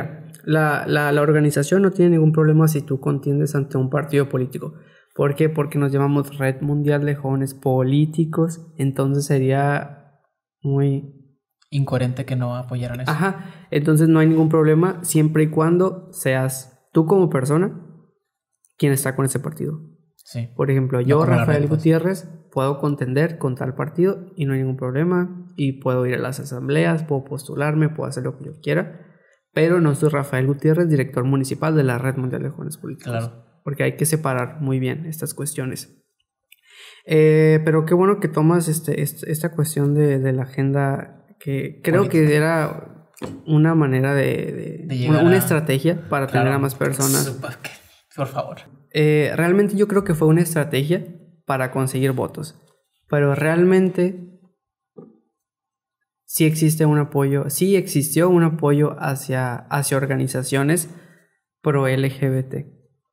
Speaker 2: la, la, la organización no tiene ningún problema si tú contiendes ante un partido político. ¿Por qué? Porque nos llamamos Red Mundial de Jóvenes Políticos, entonces sería muy...
Speaker 1: incoherente que no apoyaran eso.
Speaker 2: Ajá, entonces no hay ningún problema siempre y cuando seas tú como persona quien está con ese partido.
Speaker 1: Sí.
Speaker 2: Por ejemplo, yo, no Rafael red, pues. Gutiérrez, puedo contender con tal partido y no hay ningún problema, y puedo ir a las asambleas, puedo postularme, puedo hacer lo que yo quiera, pero no soy Rafael Gutiérrez, director municipal de la Red Mundial de Jóvenes Políticos.
Speaker 1: Claro.
Speaker 2: Porque hay que separar muy bien estas cuestiones. Eh, pero qué bueno que tomas este, este, esta cuestión de, de la agenda, que creo política. Que era una manera de, de, de una, una a... estrategia para claro. tener a más personas.
Speaker 1: Por favor.
Speaker 2: Eh, realmente yo creo que fue una estrategia para conseguir votos, pero realmente sí existe un apoyo, sí existió un apoyo hacia, hacia organizaciones pro L G B T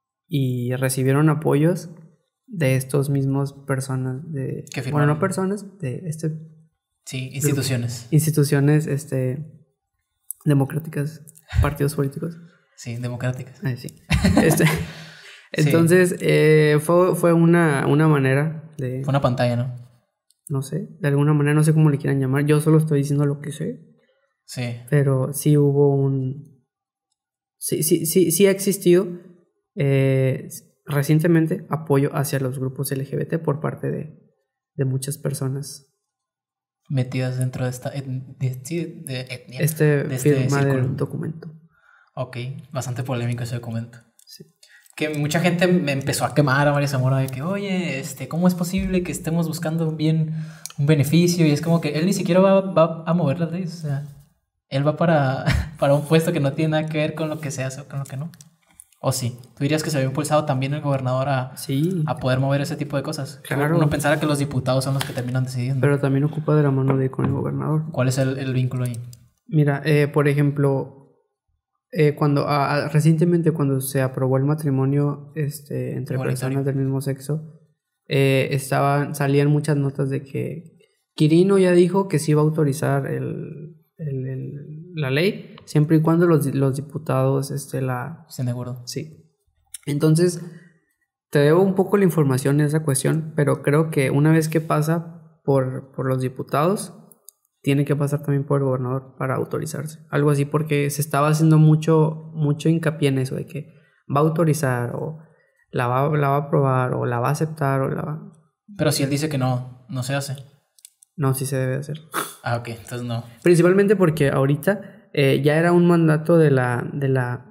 Speaker 2: y recibieron apoyos de estos mismos personas, de bueno, no personas, de este
Speaker 1: sí, instituciones.
Speaker 2: Grupo, instituciones este, democráticas, partidos políticos.
Speaker 1: Sí, democráticas.
Speaker 2: Ah, sí. Este, entonces, sí. eh, fue, fue una, una manera de...
Speaker 1: Fue una pantalla, ¿no?
Speaker 2: No sé, de alguna manera, no sé cómo le quieran llamar. Yo solo estoy diciendo lo que sé.
Speaker 1: Sí.
Speaker 2: Pero sí hubo un... Sí, sí, sí, sí ha existido eh, recientemente apoyo hacia los grupos L G B T por parte de, de muchas personas.
Speaker 1: Metidas dentro de esta et- de, de, de etnia.
Speaker 2: Este
Speaker 1: de
Speaker 2: firma
Speaker 1: este
Speaker 2: del documento.
Speaker 1: Ok, bastante polémico ese documento.
Speaker 2: Sí.
Speaker 1: Que mucha gente me empezó a quemar a María Zamora de que, oye, este, ¿cómo es posible que estemos buscando un bien, un beneficio? Y es como que él ni siquiera va, va a mover las leyes. O sea, él va para, para un puesto que no tiene nada que ver con lo que se hace o con lo que no. ¿O sí? ¿Tú dirías que se había impulsado también el gobernador a,
Speaker 2: sí.
Speaker 1: a poder mover ese tipo de cosas?
Speaker 2: Claro.
Speaker 1: Uno pensara que los diputados son los que terminan decidiendo.
Speaker 2: Pero también ocupa de la mano de con el gobernador.
Speaker 1: ¿Cuál es el, el vínculo ahí?
Speaker 2: Mira, eh, por ejemplo... Eh, cuando ah, recientemente cuando se aprobó el matrimonio este, entre personas del mismo sexo, eh, estaban, salían muchas notas de que Quirino ya dijo que sí iba a autorizar el, el, el, la ley, siempre y cuando los, los diputados este, la...
Speaker 1: ¿Estén de acuerdo?
Speaker 2: Sí. Entonces, te debo un poco la información en esa cuestión, pero creo que una vez que pasa por, por los diputados... tiene que pasar también por el gobernador para autorizarse. Algo así, porque se estaba haciendo mucho, mucho hincapié en eso, de que va a autorizar, o la va, la va a aprobar, o la va a aceptar, o la va...
Speaker 1: Pero si él dice que no, no se hace.
Speaker 2: No, sí se debe hacer.
Speaker 1: Ah, ok, entonces no.
Speaker 2: Principalmente porque ahorita eh, ya era un mandato de la, de la,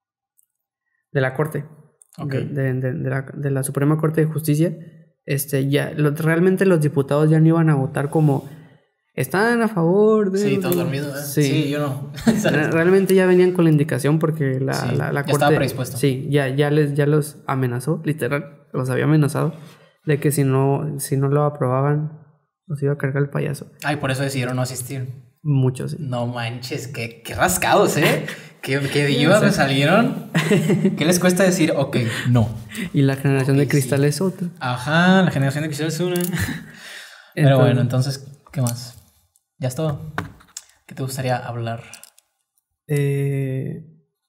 Speaker 2: de la Corte,
Speaker 1: okay.
Speaker 2: de, de, de, la, de la Suprema Corte de Justicia. Este, ya, lo, realmente los diputados ya no iban a votar como... Están a favor de...
Speaker 1: Sí, todos dormidos, ¿eh? Sí. sí, yo no.
Speaker 2: Realmente ya venían con la indicación porque la,
Speaker 1: sí,
Speaker 2: la, la
Speaker 1: ya
Speaker 2: corte...
Speaker 1: estaba predispuesto.
Speaker 2: Sí, ya, ya, les, ya los amenazó, literal, los había amenazado de que si no, si no lo aprobaban, los iba a cargar el payaso.
Speaker 1: Ay, por eso decidieron no asistir.
Speaker 2: Muchos, sí.
Speaker 1: No manches, qué, qué rascados, ¿eh? Qué, qué divas me salieron. ¿Qué les cuesta decir, ok, no?
Speaker 2: Y la generación okay, de cristal sí. es otra.
Speaker 1: Ajá, la generación de cristal es una. Pero entonces, bueno, entonces, ¿qué más? ¿Ya es todo? ¿Qué te gustaría hablar?
Speaker 2: Eh...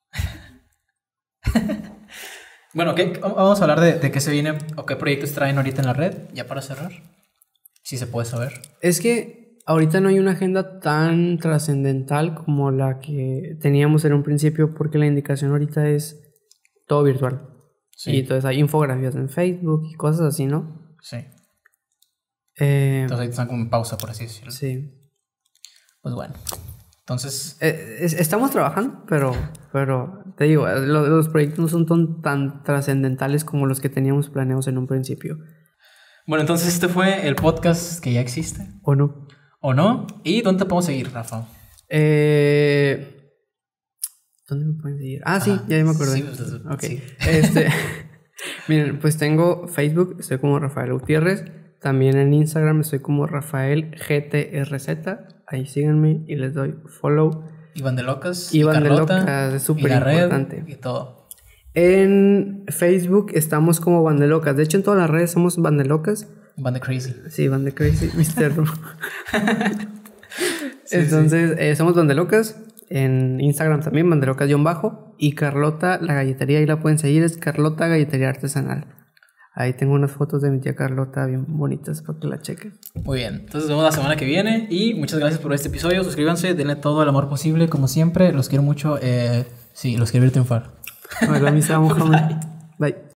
Speaker 1: bueno, ¿qué, vamos a hablar de, de qué se viene o qué proyectos traen ahorita en la red, ya para cerrar. Si se puede saber.
Speaker 2: Es que ahorita no hay una agenda tan trascendental como la que teníamos en un principio, porque la indicación ahorita es todo virtual. Sí. Y entonces hay infografías en Facebook y cosas así, ¿no?
Speaker 1: Sí.
Speaker 2: Eh...
Speaker 1: Entonces ahí están como en pausa, por así decirlo.
Speaker 2: Sí.
Speaker 1: Pues bueno, entonces...
Speaker 2: Eh, es, estamos trabajando, pero, pero te digo, los, los proyectos no son tan, tan trascendentales como los que teníamos planeados en un principio.
Speaker 1: Bueno, entonces este fue el podcast que ya existe.
Speaker 2: ¿O no?
Speaker 1: ¿O no? ¿Y dónde te podemos seguir, Rafa?
Speaker 2: Eh... ¿Dónde me pueden seguir? Ah, sí, ah, ya me acordé. Sí, pues, okay. Sí. Este, miren, pues tengo Facebook, estoy como Rafael Gutiérrez. También en Instagram estoy como Rafael G T R Z. Ahí síganme y les doy follow.
Speaker 1: Iván de Locas.
Speaker 2: Iván de Locas, es súper importante.
Speaker 1: Y todo.
Speaker 2: En Facebook estamos como Van de Locas. De hecho, en todas las redes somos Van de Locas.
Speaker 1: Van de Crazy.
Speaker 2: Sí, Van de Crazy, mister Sí, Entonces, sí. Eh, somos Van de Locas. En Instagram también, banderocas-bajo. Y Carlota, la galletería, ahí la pueden seguir, es Carlota Galletería Artesanal. Ahí tengo unas fotos de mi tía Carlota bien bonitas para que la chequen.
Speaker 1: Muy bien, entonces nos vemos la semana que viene y muchas gracias por este episodio. Suscríbanse, denle todo el amor posible, como siempre. Los quiero mucho. Eh, sí, los quiero ver triunfar.
Speaker 2: Hola, mis amos. Bye. Bye.